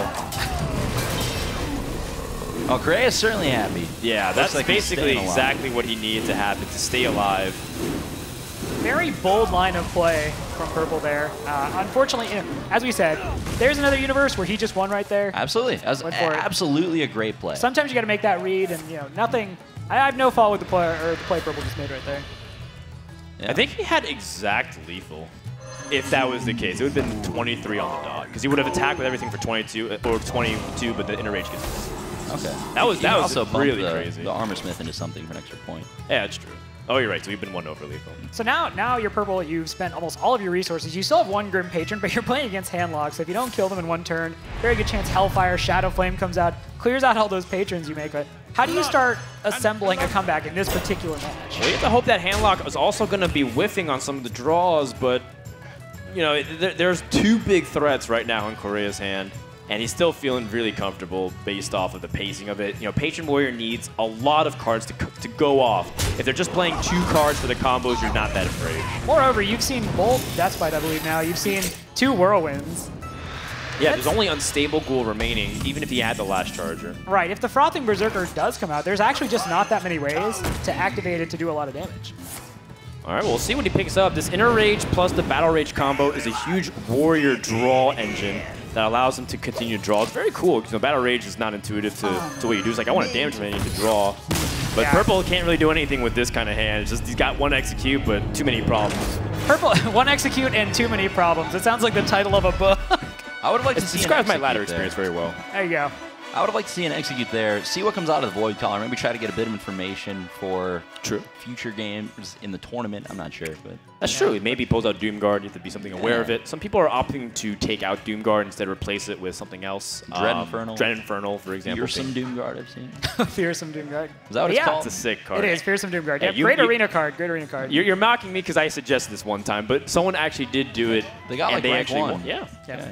Oh, Coreia is certainly happy. Yeah, that's basically exactly what he needed to happen to stay alive. Very bold line of play from Purple there. Unfortunately, as we said, there's another universe where he just won right there. Absolutely. That was absolutely a great play. Sometimes you got to make that read, and nothing. I have no fault with the play Purple just made right there. Yeah. I think he had exact lethal. If that was the case, it would have been 23 on the dot, because he would have attacked with everything for 22 or 22, but the inner rage gets missed. Okay. That was also really crazy. The Armor Smith into something for an extra point. Yeah, that's true. Oh, you're right. So we've been 1 over lethal. So now you're Purple. You've spent almost all of your resources. You still have 1 Grim Patron, but you're playing against Handlock. So if you don't kill them in 1 turn, very good chance Hellfire, Shadow Flame comes out, clears out all those patrons you make. But how do you start assembling a comeback in this particular match? Well, you have to hope that Handlock is also going to be whiffing on some of the draws, but there's 2 big threats right now in Coreia's hand. And he's still feeling really comfortable based off of the pacing of it. Patron Warrior needs a lot of cards to go off. If they're just playing 2 cards for the combos, you're not that afraid. Moreover, you've seen both Deathbite, I believe now. You've seen 2 Whirlwinds. Yeah, there's only Unstable Ghoul remaining, even if he had the last Charger. Right, if the Frothing Berserker does come out, there's actually just not that many ways to activate it to do a lot of damage. All right, well, we'll see what he picks up. This Inner Rage plus the Battle Rage combo is a huge Warrior draw engine that allows him to continue to draw. It's very cool, because Battle Rage is not intuitive to what you do. It's like, I want a damage minion to draw. But Yeah. Purple can't really do anything with this kind of hand. It's just he's got one execute, but too many problems. Purple, one execute and too many problems. It sounds like the title of a book. I would have liked It to see an describes my execute ladder there. experience very well. There you go. I would have liked to see an execute there, see what comes out of the Void Collar, maybe try to get a bit of information for future games in the tournament. I'm not sure, but That's true. Maybe he pulls out Doomguard. You have to be something aware of it. Some people are opting to take out Doomguard instead replace it with something else. Dread Infernal. Dread Infernal, for example. Fearsome Doomguard I've seen. Fearsome Doomguard. Is that what it's called? It's a sick card. It is, Fearsome Doomguard. Hey, Yeah, great arena card. Great arena card. You're mocking me because I suggested this one time, but someone actually did do it. They got and like they rank actually 1. won. Yeah.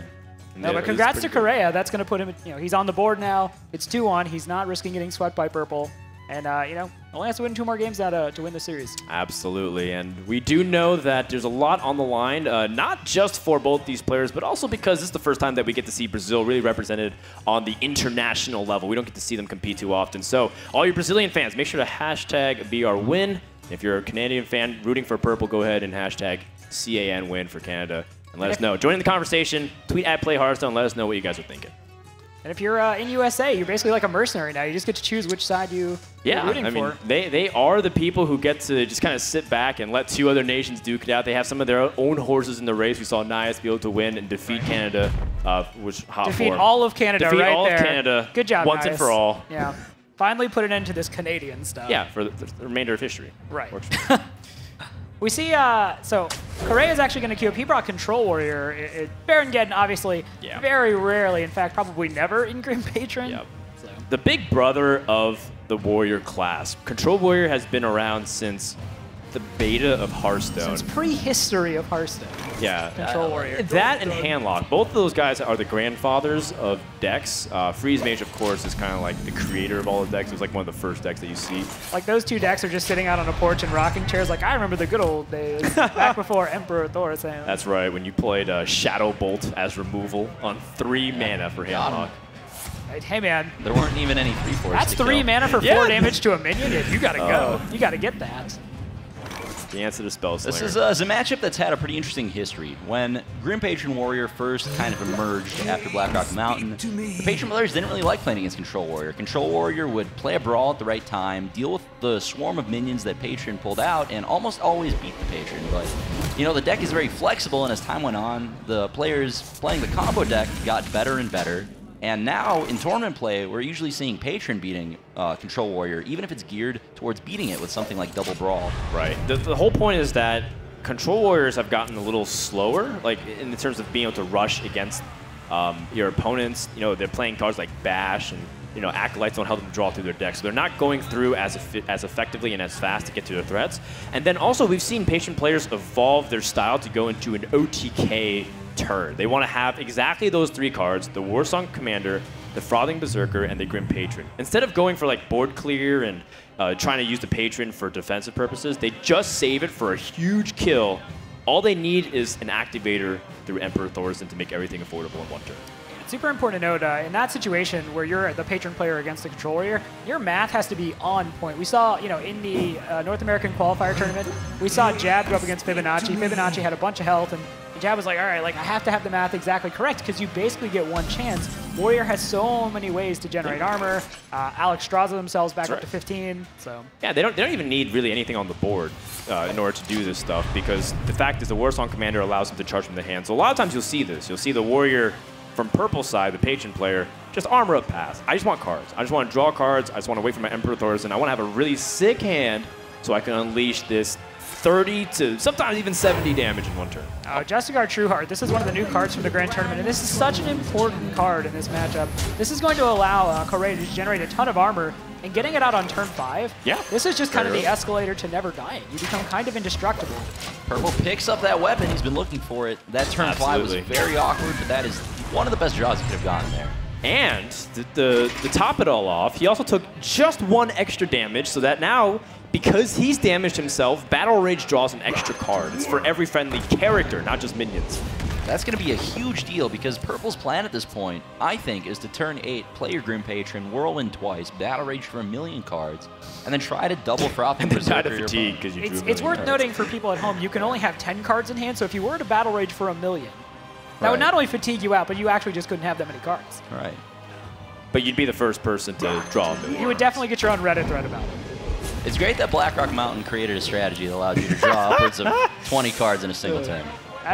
No, but congrats to Coreia. That's going to put him, he's on the board now. It's 2-1. He's not risking getting swept by Purple. And, only has to win 2 more games now to win the series. Absolutely. And we do know that there's a lot on the line, not just for both these players, but also because this is the first time that we get to see Brazil really represented on the international level. We don't get to see them compete too often. So all you Brazilian fans, make sure to hashtag #BRWin. If you're a Canadian fan rooting for Purple, go ahead and hashtag #CANWin for Canada. And let us know. Join in the conversation. Tweet @PlayHearthstone. Let us know what you guys are thinking. And if you're in USA, you're basically like a mercenary now. You just get to choose which side you're rooting for. They are the people who get to just kind of sit back and let 2 other nations duke it out. They have some of their own horses in the race. We saw Nias be able to win and defeat Canada, which hot Defeat form. all of Canada Defeat right all there. of Canada. Good job, once and Nias. for all. Yeah. Finally put an end to this Canadian stuff. Yeah, for the remainder of history. Right. Works for me. We see, so Coreia is actually going to queue up. He brought Control Warrior. Baron Geddon, obviously, very rarely, in fact, probably never in Grim Patron. Yep. So. The big brother of the Warrior class. Control Warrior has been around since the beta of Hearthstone. Since prehistory of Hearthstone. Yeah. Control Warrior. That and Handlock. Both of those guys are the grandfathers of decks. Freeze Mage, of course, is kind of like the creator of all the decks. It was like one of the first decks that you see. Like those 2 decks are just sitting out on a porch in rocking chairs. Like, I remember the good old days back before Emperor Thor. That's right, when you played Shadow Bolt as removal on 3 mana for Handlock. Hey, man. There weren't even any 3/4s. That's 3 mana for 4 damage to a minion? Yeah, you got to go. You got to get that. The answer to Spell Slinger. This is a matchup that's had a pretty interesting history. When Grim Patron Warrior first kind of emerged after Blackrock Mountain, the Patron players didn't really like playing against Control Warrior. Control Warrior would play a brawl at the right time, deal with the swarm of minions that Patron pulled out, and almost always beat the Patron. But, the deck is very flexible, and as time went on, the players playing the combo deck got better and better. And now, in tournament play, we're usually seeing Patron beating Control Warrior, even if it's geared towards beating it with something like Double Brawl. Right. The whole point is that Control Warriors have gotten a little slower, like in terms of being able to rush against your opponents. They're playing cards like Bash, and Acolytes don't help them draw through their deck, so they're not going through as effectively and as fast to get to their threats. And then also, we've seen Patron players evolve their style to go into an OTK turn. They want to have exactly those 3 cards: the Warsong Commander, the Frothing Berserker, and the Grim Patron. Instead of going for like board clear and trying to use the Patron for defensive purposes, they just save it for a huge kill. All they need is an activator through Emperor Thorsten to make everything affordable in 1 turn. It's super important to note, in that situation where you're the Patron player against the Control Warrior, your math has to be on point. We saw, in the North American qualifier tournament, we saw Jab go up against Fibonacci. Fibonacci had a bunch of health, and Jab was like, all right, I have to have the math exactly correct because you basically get 1 chance. Warrior has so many ways to generate armor. Alex Straza themselves back up to 15. So yeah, they don't even need really anything on the board in order to do this stuff, because the fact is the Warsong Commander allows them to charge from the hand. So a lot of times you'll see this. You'll see the Warrior from Purple side, the Patron player, just armor up pass. I just want cards. I just want to draw cards. I just want to wait for my Emperor Thorsten. I want to have a really sick hand so I can unleash this 30 to sometimes even 70 damage in 1 turn. Justicar Trueheart, this is one of the new cards from the Grand Tournament, and this is such an important card in this matchup. This is going to allow Coreia to generate a ton of armor, and getting it out on turn 5, this is just kind of the escalator to never dying. You become kind of indestructible. Purple picks up that weapon. He's been looking for it. That turn 5 was very awkward, but that is one of the best draws he could have gotten there. And to top it all off, he also took just 1 extra damage, so that now, because he's damaged himself, Battle Rage draws an extra card. It's for every friendly character, not just minions. That's going to be a huge deal because Purple's plan at this point, I think, is to turn 8, play your Grim Patron, Whirlwind twice, Battle Rage for 1,000,000 cards, and then try to double Frothing Berserker. And then fatigue because you drew It's worth cards. noting for people at home, you can only have 10 cards in hand, so if you were to Battle Rage for 1,000,000, that would not only fatigue you out, but you actually just couldn't have that many cards. Right. But you'd be the first person to draw a 1,000,000. You would definitely get your own Reddit thread about it. It's great that Blackrock Mountain created a strategy that allowed you to draw upwards of 20 cards in a single turn.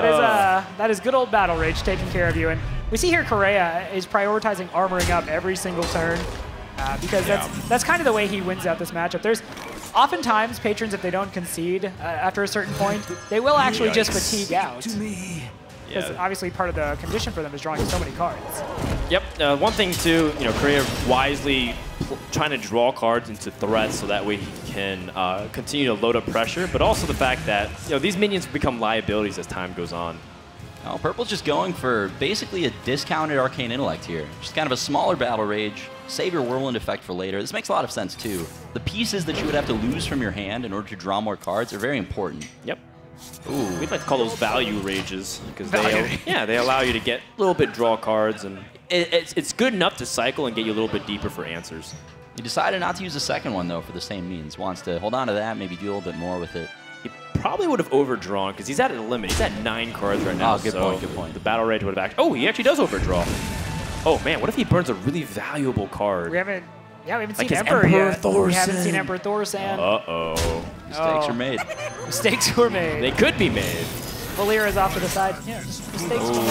That is good old Battle Rage taking care of you. And we see here Coreia is prioritizing armoring up every single turn because that's kind of the way he wins out this matchup. There's oftentimes patrons, if they don't concede after a certain point, they will actually just fatigue out. Because obviously part of the condition for them is drawing so many cards. Yep. One thing too, Coreia wisely trying to draw cards into threats so that way he can continue to load up pressure, but also the fact that these minions become liabilities as time goes on. Oh, Purple's just going for basically a discounted Arcane Intellect here. Just kind of a smaller Battle Rage. Save your Whirlwind effect for later. This makes a lot of sense too. The pieces that you would have to lose from your hand in order to draw more cards are very important. Yep. Ooh, we'd like to call those value rages because they allow you to get a little bit draw cards, and it's good enough to cycle and get you a little bit deeper for answers. He decided not to use the second one though for the same means. Wants to hold on to that, maybe do a little bit more with it. He probably would have overdrawn because he's at a limit. He's at 9 cards right now. Oh, good point, good point. The Battle Rage would have he actually does overdraw. Oh man, what if he burns a really valuable card? We haven't seen Emperor yet. Thorson. We haven't seen Emperor Thorson. Uh-oh. Mistakes are made. Mistakes were made. They could be made. Valera's off to the side. Yeah, mistakes were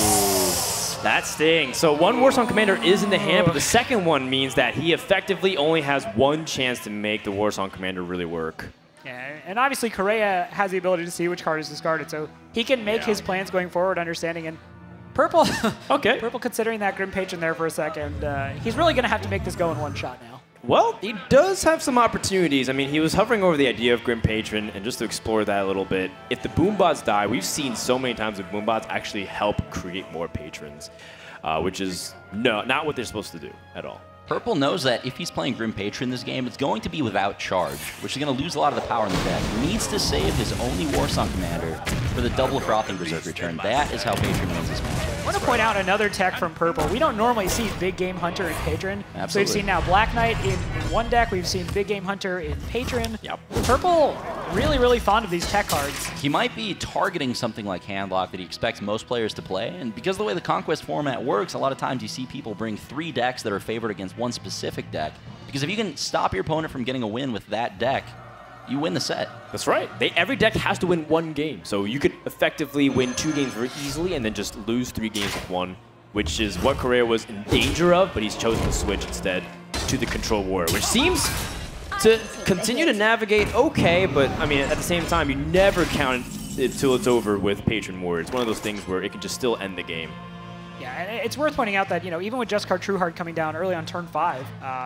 made. That stings. So one Warsong Commander is in the hand, but the second one means that he effectively only has one chance to make the Warsong Commander really work. Yeah, and obviously Coreia has the ability to see which card is discarded, so he can make his plans going forward, understanding. And Purple, Purple considering that Grim Patron there for a second, he's really going to have to make this go in one shot now. Well, he does have some opportunities. I mean, he was hovering over the idea of Grim Patron, and just to explore that a little bit, if the Boombots die, we've seen so many times that Boombots actually help create more patrons, which is not what they're supposed to do at all. Purple knows that if he's playing Grim Patron this game, it's going to be without charge, which is going to lose a lot of the power in the deck. He needs to save his only Warsong Commander for the double Frothing Berserker turn. That is how Patron wins this match. I want to point out another tech from Purple. We don't normally see Big Game Hunter in Patron. Absolutely. So we've seen now Black Knight in one deck. We've seen Big Game Hunter in Patron. Yep. Purple, really, really fond of these tech cards. He might be targeting something like Handlock that he expects most players to play. And because of the way the Conquest format works, a lot of times you see people bring 3 decks that are favored against one specific deck. Because if you can stop your opponent from getting a win with that deck, you win the set. That's right. Every deck has to win 1 game. So you could effectively win 2 games very easily and then just lose 3 games with 1, which is what Coreia was in danger of, but he's chosen to switch instead to the Control Warrior, which seems to continue to navigate okay, but I mean, at the same time, you never count it till it's over with Patron Warrior. It's one of those things where it can just still end the game. Yeah, and it's worth pointing out that, even with Justicar Trueheart coming down early on turn 5,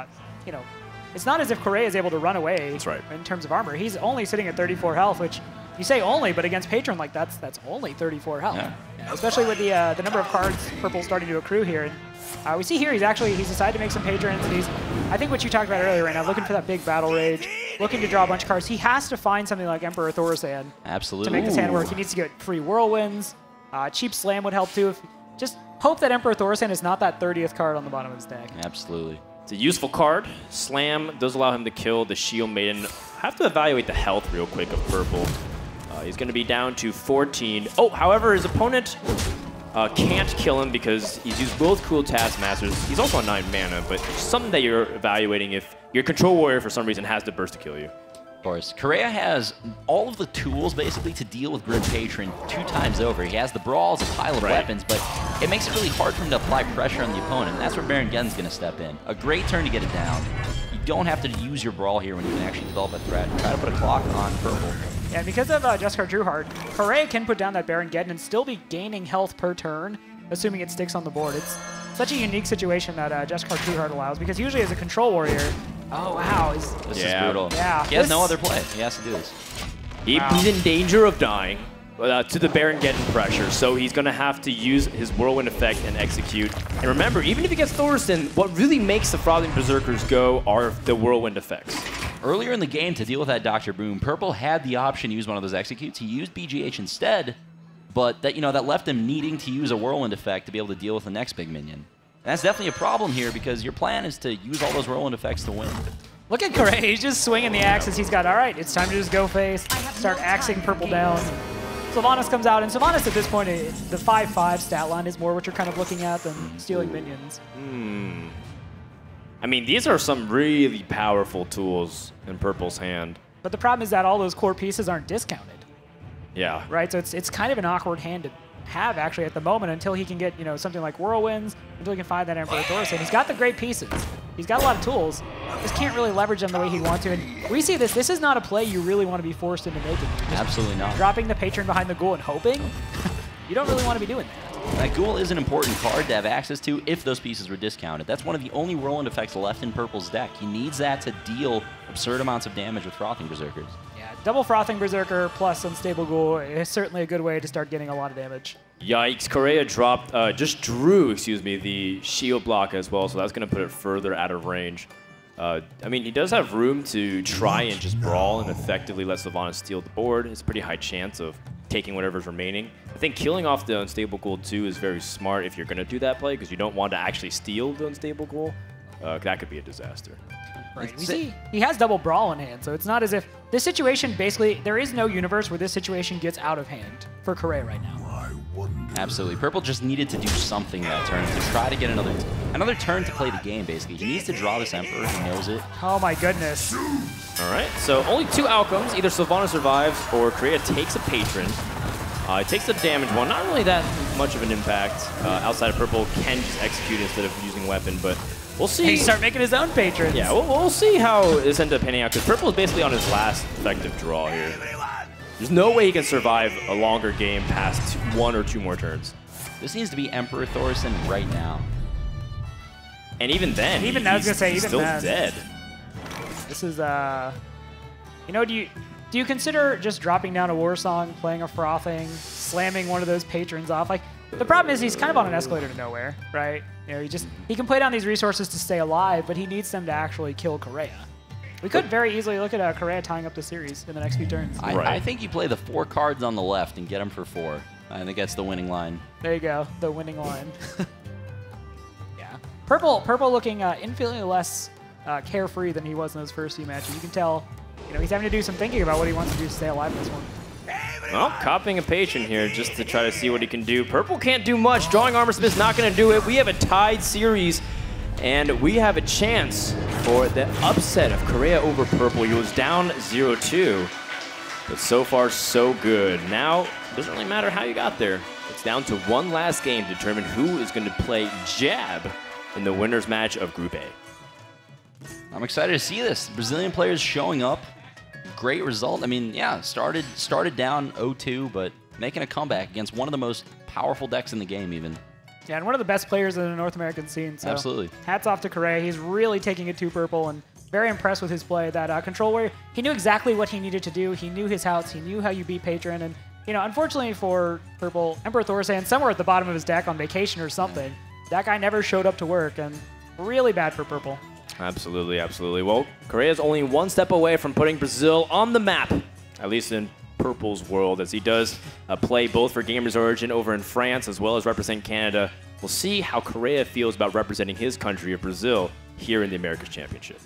it's not as if Coreia is able to run away. That's right. In terms of armor. He's only sitting at 34 health, which you say only, but against Patron, like that's only 34 health. Yeah. Especially with the number of cards Purple starting to accrue here. And we see here he's decided to make some patrons, and I think what you talked about earlier right now, looking for that big Battle Rage, looking to draw a bunch of cards. He has to find something like Emperor Thorsan Absolutely. to make his hand work. He needs to get free Whirlwinds. Cheap Slam would help too. Just hope that Emperor Thorsan is not that 30th card on the bottom of his deck. Absolutely. It's a useful card. Slam does allow him to kill the Shield Maiden. Have to evaluate the health real quick of Purple. He's going to be down to 14. Oh, however, his opponent can't kill him because he's used both Cool Taskmasters. He's also on 9 mana, but something that you're evaluating if your Control Warrior for some reason has to burst to kill you. Of course. Coreia has all of the tools, basically, to deal with Grim Patron 2 times over. He has the Brawls, a pile of weapons, but it makes it really hard for him to apply pressure on the opponent, and that's where Baron Geddon's going to step in. A great turn to get it down. You don't have to use your Brawl here when you can actually develop a threat. Try to put a clock on Purple. Yeah, because of Justicar Trueheart, Coreia can put down that Baron Geddon and still be gaining health per turn, assuming it sticks on the board. It's such a unique situation that Justicar Trueheart allows, because usually as a Control Warrior, oh wow, this is brutal. Yeah, he has no other play. He has to do this. He's in danger of dying to the Baron Geddon pressure, so he's going to have to use his Whirlwind effect and execute. And remember, even if he gets Thorson, what really makes the Frothing Berserkers go are the Whirlwind effects. Earlier in the game, to deal with that Dr. Boom, Purple had the option to use one of those executes. He used BGH instead, but that left him needing to use a Whirlwind effect to be able to deal with the next big minion. And that's definitely a problem here because your plan is to use all those Whirlwind effects to win. Look at Coreia, he's just swinging the axes. He's got, all right, it's time to just go face, start axing Purple down. Sylvanas comes out, and Sylvanas at this point, the 5/5 stat line is more what you're kind of looking at than stealing minions. I mean, these are some really powerful tools in Purple's hand. But the problem is that all those core pieces aren't discounted. Yeah. Right? So it's kind of an awkward hand to have, actually, at the moment, until he can get, something like Whirlwinds, until he can find that Emperor Thaurissan. He's got the great pieces. He's got a lot of tools. Just can't really leverage them the way he wants to. And we see this. This is not a play you really want to be forced into making. Absolutely not. Dropping the Patron behind the Ghoul and hoping? You don't really want to be doing that. That Ghoul is an important card to have access to if those pieces were discounted. That's one of the only whirlwind effects left in Purple's deck. He needs that to deal absurd amounts of damage with Frothing Berserkers. Yeah, double Frothing Berserker plus Unstable Ghoul is certainly a good way to start getting a lot of damage. Yikes, Coreia just drew, the shield block as well, so that's going to put it further out of range. I mean, he does have room to try and just brawl and effectively let Sylvanas steal the board. It's a pretty high chance of taking whatever's remaining. I think killing off the Unstable Ghoul too is very smart if you're going to do that play, because you don't want to actually steal the Unstable Ghoul. That could be a disaster. Right. We see he has double Brawl in hand, so it's not as if this situation, basically, there is no universe where this situation gets out of hand for Coreia right now. Absolutely. Purple just needed to do something that turn to try to get another turn to play the game, basically. He needs to draw this Emperor. He knows it. Oh, my goodness. All right, so only 2 outcomes. Either Sylvanas survives or Coreia takes a Patron. It takes the damage one. Not really that much of an impact. Outside of Purple can just execute instead of using a weapon, but we'll see. He start making his own Patrons. Yeah, we'll see how this ends up panning out, because Purple is basically on his last effective draw here. There's no way he can survive a longer game past 1 or 2 more turns. This needs to be Emperor Thaurissan right now. And even then, he's still dead. This is, do you consider just dropping down a War Song, playing a Frothing, slamming one of those Patrons off? Like, the problem is he's kind of on an escalator to nowhere, right? He can play down these resources to stay alive, but he needs them to actually kill Coreia. We could very easily look at Coreia tying up the series in the next few turns. I think you play the 4 cards on the left and get them for 4. I think that's the winning line. There you go, the winning line. Yeah. Purple looking infinitely less carefree than he was in those first few matches. You can tell, he's having to do some thinking about what he wants to do to stay alive in this one. Well, copying a Patron here just to try to see what he can do. Purple can't do much. Drawing Armorsmith's not going to do it. We have a tied series, and we have a chance for the upset of Coreia over Purple. He was down 0-2, but so far so good. Now, it doesn't really matter how you got there. It's down to one last game to determine who is going to play Jab in the winner's match of Group A. I'm excited to see this. Brazilian players showing up. Great result. I mean, yeah, started down 0-2, but making a comeback against one of the most powerful decks in the game even. Yeah, and one of the best players in the North American scene. So absolutely. Hats off to Coreia. He's really taking it to Purple, and very impressed with his play. That control where he knew exactly what he needed to do. He knew his outs. He knew how you beat Patron. And, unfortunately for Purple, Emperor Thaurissan, somewhere at the bottom of his deck on vacation or something, that guy never showed up to work, and really bad for Purple. Absolutely, absolutely. Well, Coreia is only one step away from putting Brazil on the map, at least in Purple's world, as he does play both for Gamers Origin over in France as well as represent Canada. We'll see how Coreia feels about representing his country of Brazil here in the Americas Championship.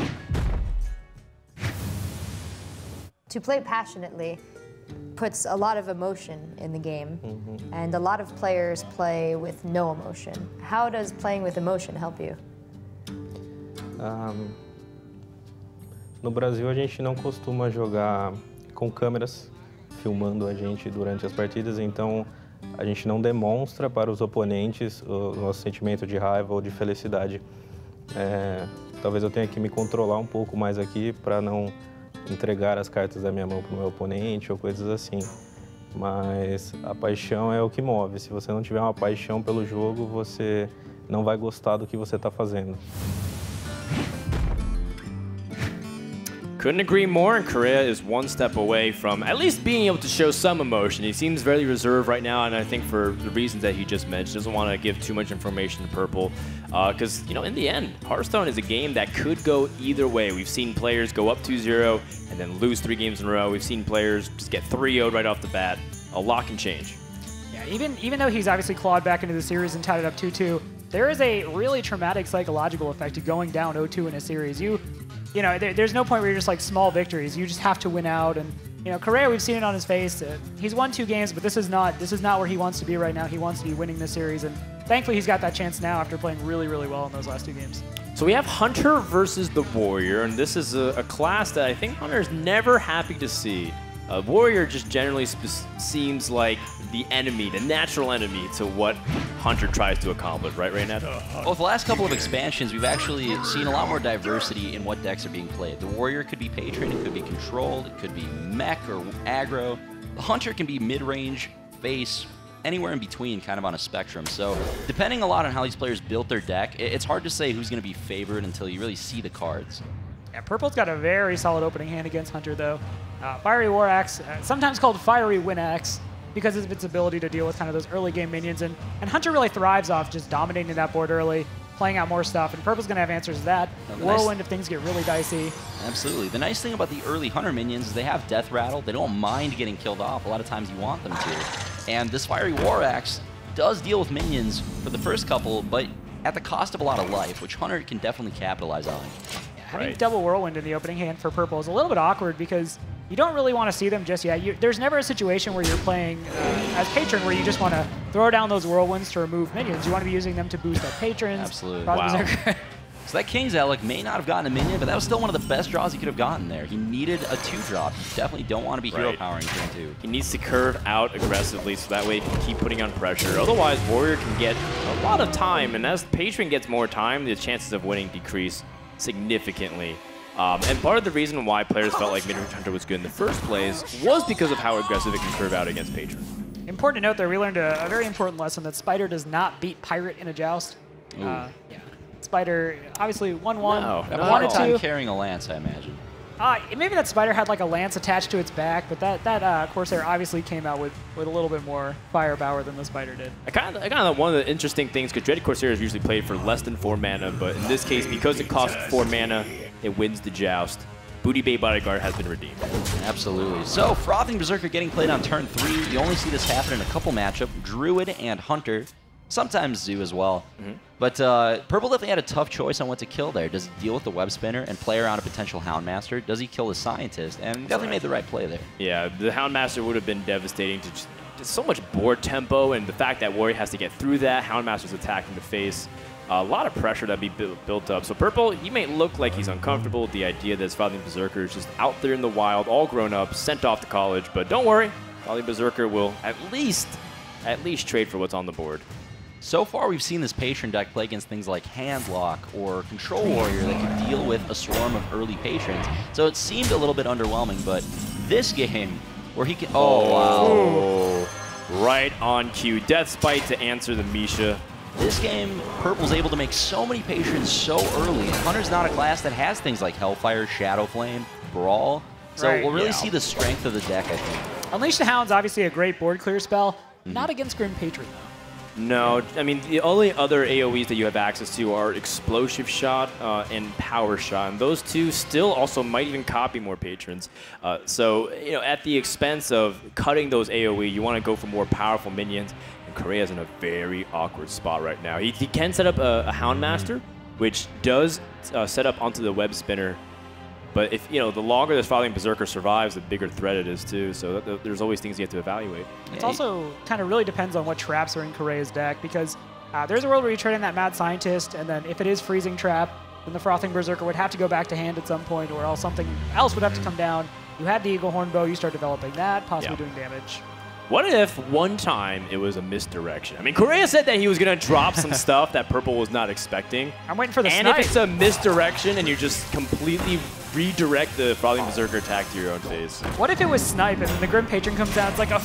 To play passionately puts a lot of emotion in the game, and a lot of players play with no emotion. How does playing with emotion help you? No Brasil, a gente não costuma jogar com câmeras filmando a gente durante as partidas, então a gente não demonstra para os oponentes o nosso sentimento de raiva ou de felicidade. Talvez eu tenha que me controlar um pouco mais aqui para não entregar as cartas da minha mão para o meu oponente ou coisas assim. Mas a paixão é o que move. Se você não tiver uma paixão pelo jogo, você não vai gostar do que você está fazendo. Couldn't agree more, and Coreia is one step away from at least being able to show some emotion. He seems very reserved right now, and I think for the reasons that he just mentioned, doesn't want to give too much information to Purple. Because, in the end, Hearthstone is a game that could go either way. We've seen players go up 2-0 and then lose 3 games in a row. We've seen players just get 3-0'd right off the bat. A lot can change. Yeah, even though he's obviously clawed back into the series and tied it up 2-2, there is a really traumatic psychological effect to going down 0-2 in a series. There's no point where you're just like small victories. You just have to win out. And Coreia, we've seen it on his face. He's won 2 games, but this is not where he wants to be right now. He wants to be winning this series, and thankfully he's got that chance now after playing really, really well in those last 2 games. So we have Hunter versus the Warrior, and this is a class that I think Hunter's never happy to see. Warrior just generally seems like the enemy, the natural enemy to what Hunter tries to accomplish, right, Reynad? Well, with the last couple of expansions, we've actually seen a lot more diversity in what decks are being played. The Warrior could be Patron, it could be Controlled, it could be Mech or Aggro. The Hunter can be mid-range, face, anywhere in between, kind of on a spectrum. So depending a lot on how these players built their deck, it's hard to say who's going to be favored until you really see the cards. Yeah, Purple's got a very solid opening hand against Hunter, though. Fiery War Axe, sometimes called Fiery Win Axe, because of its ability to deal with kind of those early game minions. And Hunter really thrives off just dominating that board early, playing out more stuff, and Purple's going to have answers to that. Whirlwind if things get really dicey. Absolutely. The nice thing about the early Hunter minions is they have Death Rattle. They don't mind getting killed off. A lot of times you want them to. And this Fiery War Axe does deal with minions for the first couple, but at the cost of a lot of life, which Hunter can definitely capitalize on. Having double Whirlwind in the opening hand for Purple is a little bit awkward because you don't really want to see them just yet. There's never a situation where you're playing as Patron where you just want to throw down those Whirlwinds to remove minions. You want to be using them to boost up Patrons. Absolutely. Wow. So that King's Relic may not have gotten a minion, but that was still one of the best draws he could have gotten there. He needed a 2-drop. You definitely don't want to be hero powering turn 2. He needs to curve out aggressively so that way he can keep putting on pressure. Otherwise, Warrior can get a lot of time, and as Patron gets more time, the chances of winning decrease significantly. And part of the reason why players felt like mid-range Hunter was good in the first place was because of how aggressive it can curve out against Patron. Important to note there, we learned a very important lesson that Spider does not beat Pirate in a joust. Yeah. Spider, obviously 1-1. No, time carrying a lance, I imagine. Maybe that Spider had like a lance attached to its back, but that Corsair obviously came out with a little bit more firepower than the Spider did. I kind of one of the interesting things, because Dreaded Corsair is usually played for less than 4 mana, but in this case, because it costs 4 mana, it wins the joust. Booty Bay Bodyguard has been redeemed. Absolutely. So, Frothing Berserker getting played on turn 3. You only see this happen in a couple matchups, Druid and Hunter. Sometimes Zoo as well. But Purple definitely had a tough choice on what to kill there. Does he deal with the Web Spinner and play around a potential Houndmaster? Does he kill the Scientist? And definitely made the right play there. Yeah, the Houndmaster would have been devastating to just so much board tempo, and the fact that Warrior has to get through that, Houndmaster's attacking the face. A lot of pressure that'd be built up. So Purple, he may look like he's uncomfortable with the idea that his Frothing Berserker is just out there in the wild, all grown up, sent off to college. But don't worry, Frothing Berserker will at least trade for what's on the board. So far, we've seen this Patron deck play against things like Handlock or Control Warrior that can deal with a swarm of early Patrons. So it seemed a little bit underwhelming, but this game, where he can... Oh, wow. Right on cue. Death Spite to answer the Misha. This game, Purple's able to make so many Patrons so early. And Hunter's not a class that has things like Hellfire, Shadow Flame, Brawl. So we'll really see the strength of the deck, I think. Unleash the Hound's obviously a great board clear spell. Not against Grim Patron, though. No, I mean, the only other AoEs that you have access to are Explosive Shot and Power Shot, and those two still also might even copy more Patrons. So, you know, at the expense of cutting those AoE, you want to go for more powerful minions, and Coreia's in a very awkward spot right now. He can set up a Houndmaster, which does set up onto the Web Spinner, but if, you know, the longer this Frothing Berserker survives, the bigger threat it is too. So there's always things you have to evaluate. It's also kind of really depends on what traps are in Coreia's deck, because there's a world where you trade in that Mad Scientist, and then if it is Freezing Trap, then the Frothing Berserker would have to go back to hand at some point, or else something else would have to come down. You had the Eagle Horn Bow, you start developing that, possibly doing damage. What if one time it was a misdirection? I mean, Coreia said that he was going to drop some stuff that Purple was not expecting. I'm waiting for the snipe. And if it's a misdirection and you just completely redirect the Frothing Berserker attack to your own face. What if it was snipe and the Grim Patron comes down, it's like a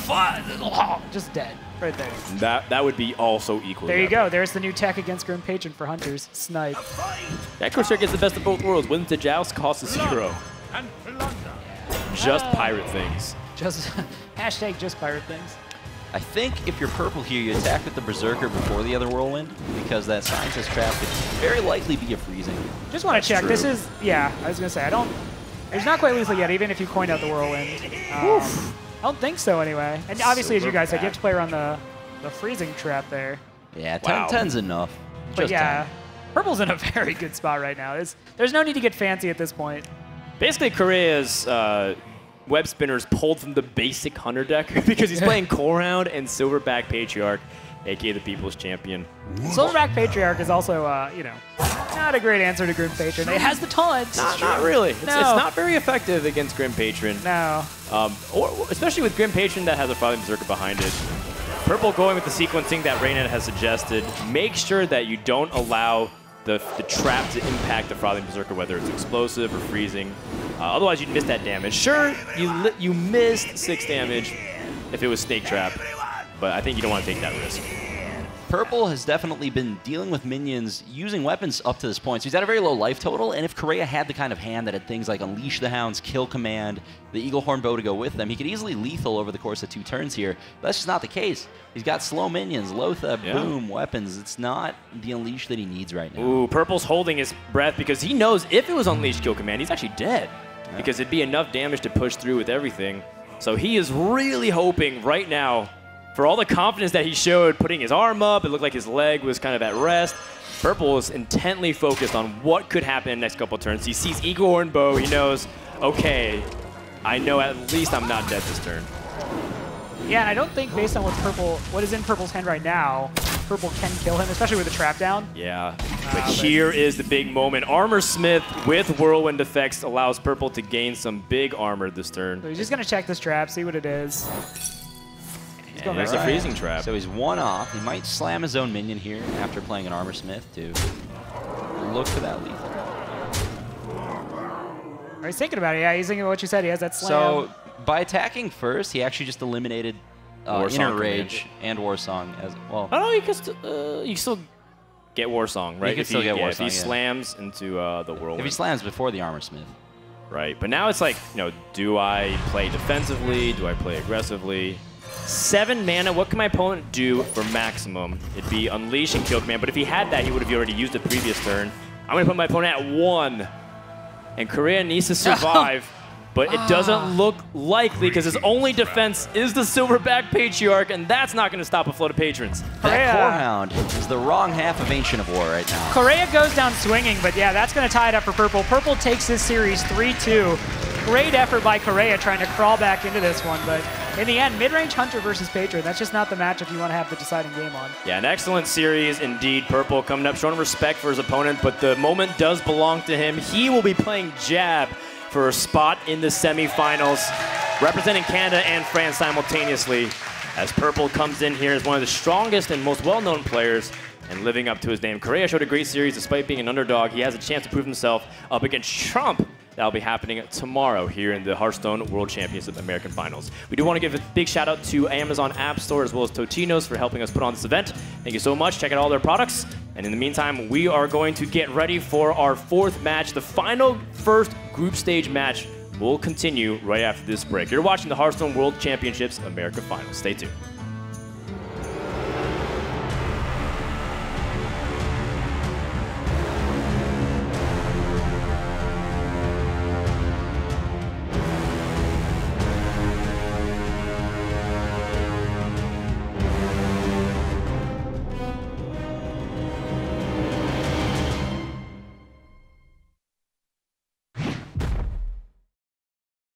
just dead right there. That would be also equally. There you go. There's the new tech against Grim Patron for Hunters. Snipe. That Corsair gets the best of both worlds. Wins the joust, costs a 0. Just pirate things. Just hashtag just pirate things. I think if you're Purple here, you attack with the Berserker before the other Whirlwind, because that Scientist trap could very likely be a freezing. Just want to check. True. This is, I was going to say, there's not quite lethal yet, even if you coin out the Whirlwind. I don't think so, anyway. And obviously, as you guys said, you have to play around the freezing trap there. Yeah, 10's enough. But yeah, 10. Purple's in a very good spot right now. There's no need to get fancy at this point. Basically, Coreia's Web Spinner's pulled from the basic Hunter deck because he's playing Corehound and Silverback Patriarch, aka the People's Champion. Silverback Patriarch is also, not Not a great answer to Grim Patron. It has the taunts. Not really. It's No. not very effective against Grim Patron. No. Or especially with Grim Patron that has a Frothing Berserker behind it. Purple going with the sequencing that Reyna has suggested. Make sure that you don't allow the trap to impact the Frothing Berserker, whether it's explosive or freezing. Otherwise, you'd miss that damage. Sure, you missed 6 damage if it was Snake Trap, but I think you don't want to take that risk. Purple has definitely been dealing with minions using weapons up to this point. So he's at a very low life total, and if Coreia had the kind of hand that had things like Unleash the Hounds, Kill Command, the Eagle Horn Bow to go with them, he could easily lethal over the course of 2 turns here. But that's just not the case. He's got slow minions, Lothar, boom, weapons. It's not the Unleash that he needs right now. Ooh, Purple's holding his breath because he knows if it was Unleash Kill Command, he's actually dead. Yeah. Because it'd be enough damage to push through with everything. So he is really hoping right now, for all the confidence that he showed, putting his arm up, it looked like his leg was kind of at rest. Purple is intently focused on what could happen in the next couple turns. He sees Eagle Horn Bow. He knows, okay, I know at least I'm not dead this turn. Yeah, and I don't think based on what is in Purple's hand right now, Purple can kill him, especially with the trap down. Yeah, but here is the big moment. Armor Smith with Whirlwind effects allows Purple to gain some big armor this turn. So he's just going to check this trap, see what it is. And there's a freezing trap. So he's 1 off. He might slam his own minion here after playing an Armor Smith to look for that lethal. He's thinking about it. Yeah, he's thinking about what you said. He has that slam. So by attacking first, he actually just eliminated Inner Rage and Warsong as well. Oh, you can still get Warsong, right? You can still get Warsong, if he slams into the Whirlwind. If he slams before the Armor Smith. Right, but now it's like, do I play defensively? Do I play aggressively? 7 mana, what can my opponent do for maximum? It'd be Unleash and Kill Command, but if he had that, he would have already used it previous turn. I'm going to put my opponent at 1. And Coreia needs to survive, but it doesn't look likely because his only defense is the Silverback Patriarch, and that's not going to stop a flood of patrons. That Core Hound is the wrong half of Ancient of War right now. Coreia goes down swinging, but yeah, that's going to tie it up for Purple. Purple takes this series 3-2. Great effort by Coreia trying to crawl back into this one, but in the end, mid-range Hunter versus Patron, that's just not the matchup you want to have the deciding game on. Yeah, an excellent series indeed. Purple coming up, showing respect for his opponent, but the moment does belong to him. He will be playing Jab for a spot in the semifinals, representing Canada and France simultaneously, as Purple comes in here as one of the strongest and most well-known players and living up to his name. Coreia showed a great series despite being an underdog. He has a chance to prove himself up against Trump. That'll be happening tomorrow here in the Hearthstone World Championship American Finals. We do want to give a big shout out to Amazon App Store as well as Totino's for helping us put on this event. Thank you so much. Check out all their products. And in the meantime, we are going to get ready for our 4th match. The final first group stage match will continue right after this break. You're watching the Hearthstone World Championships America Finals. Stay tuned.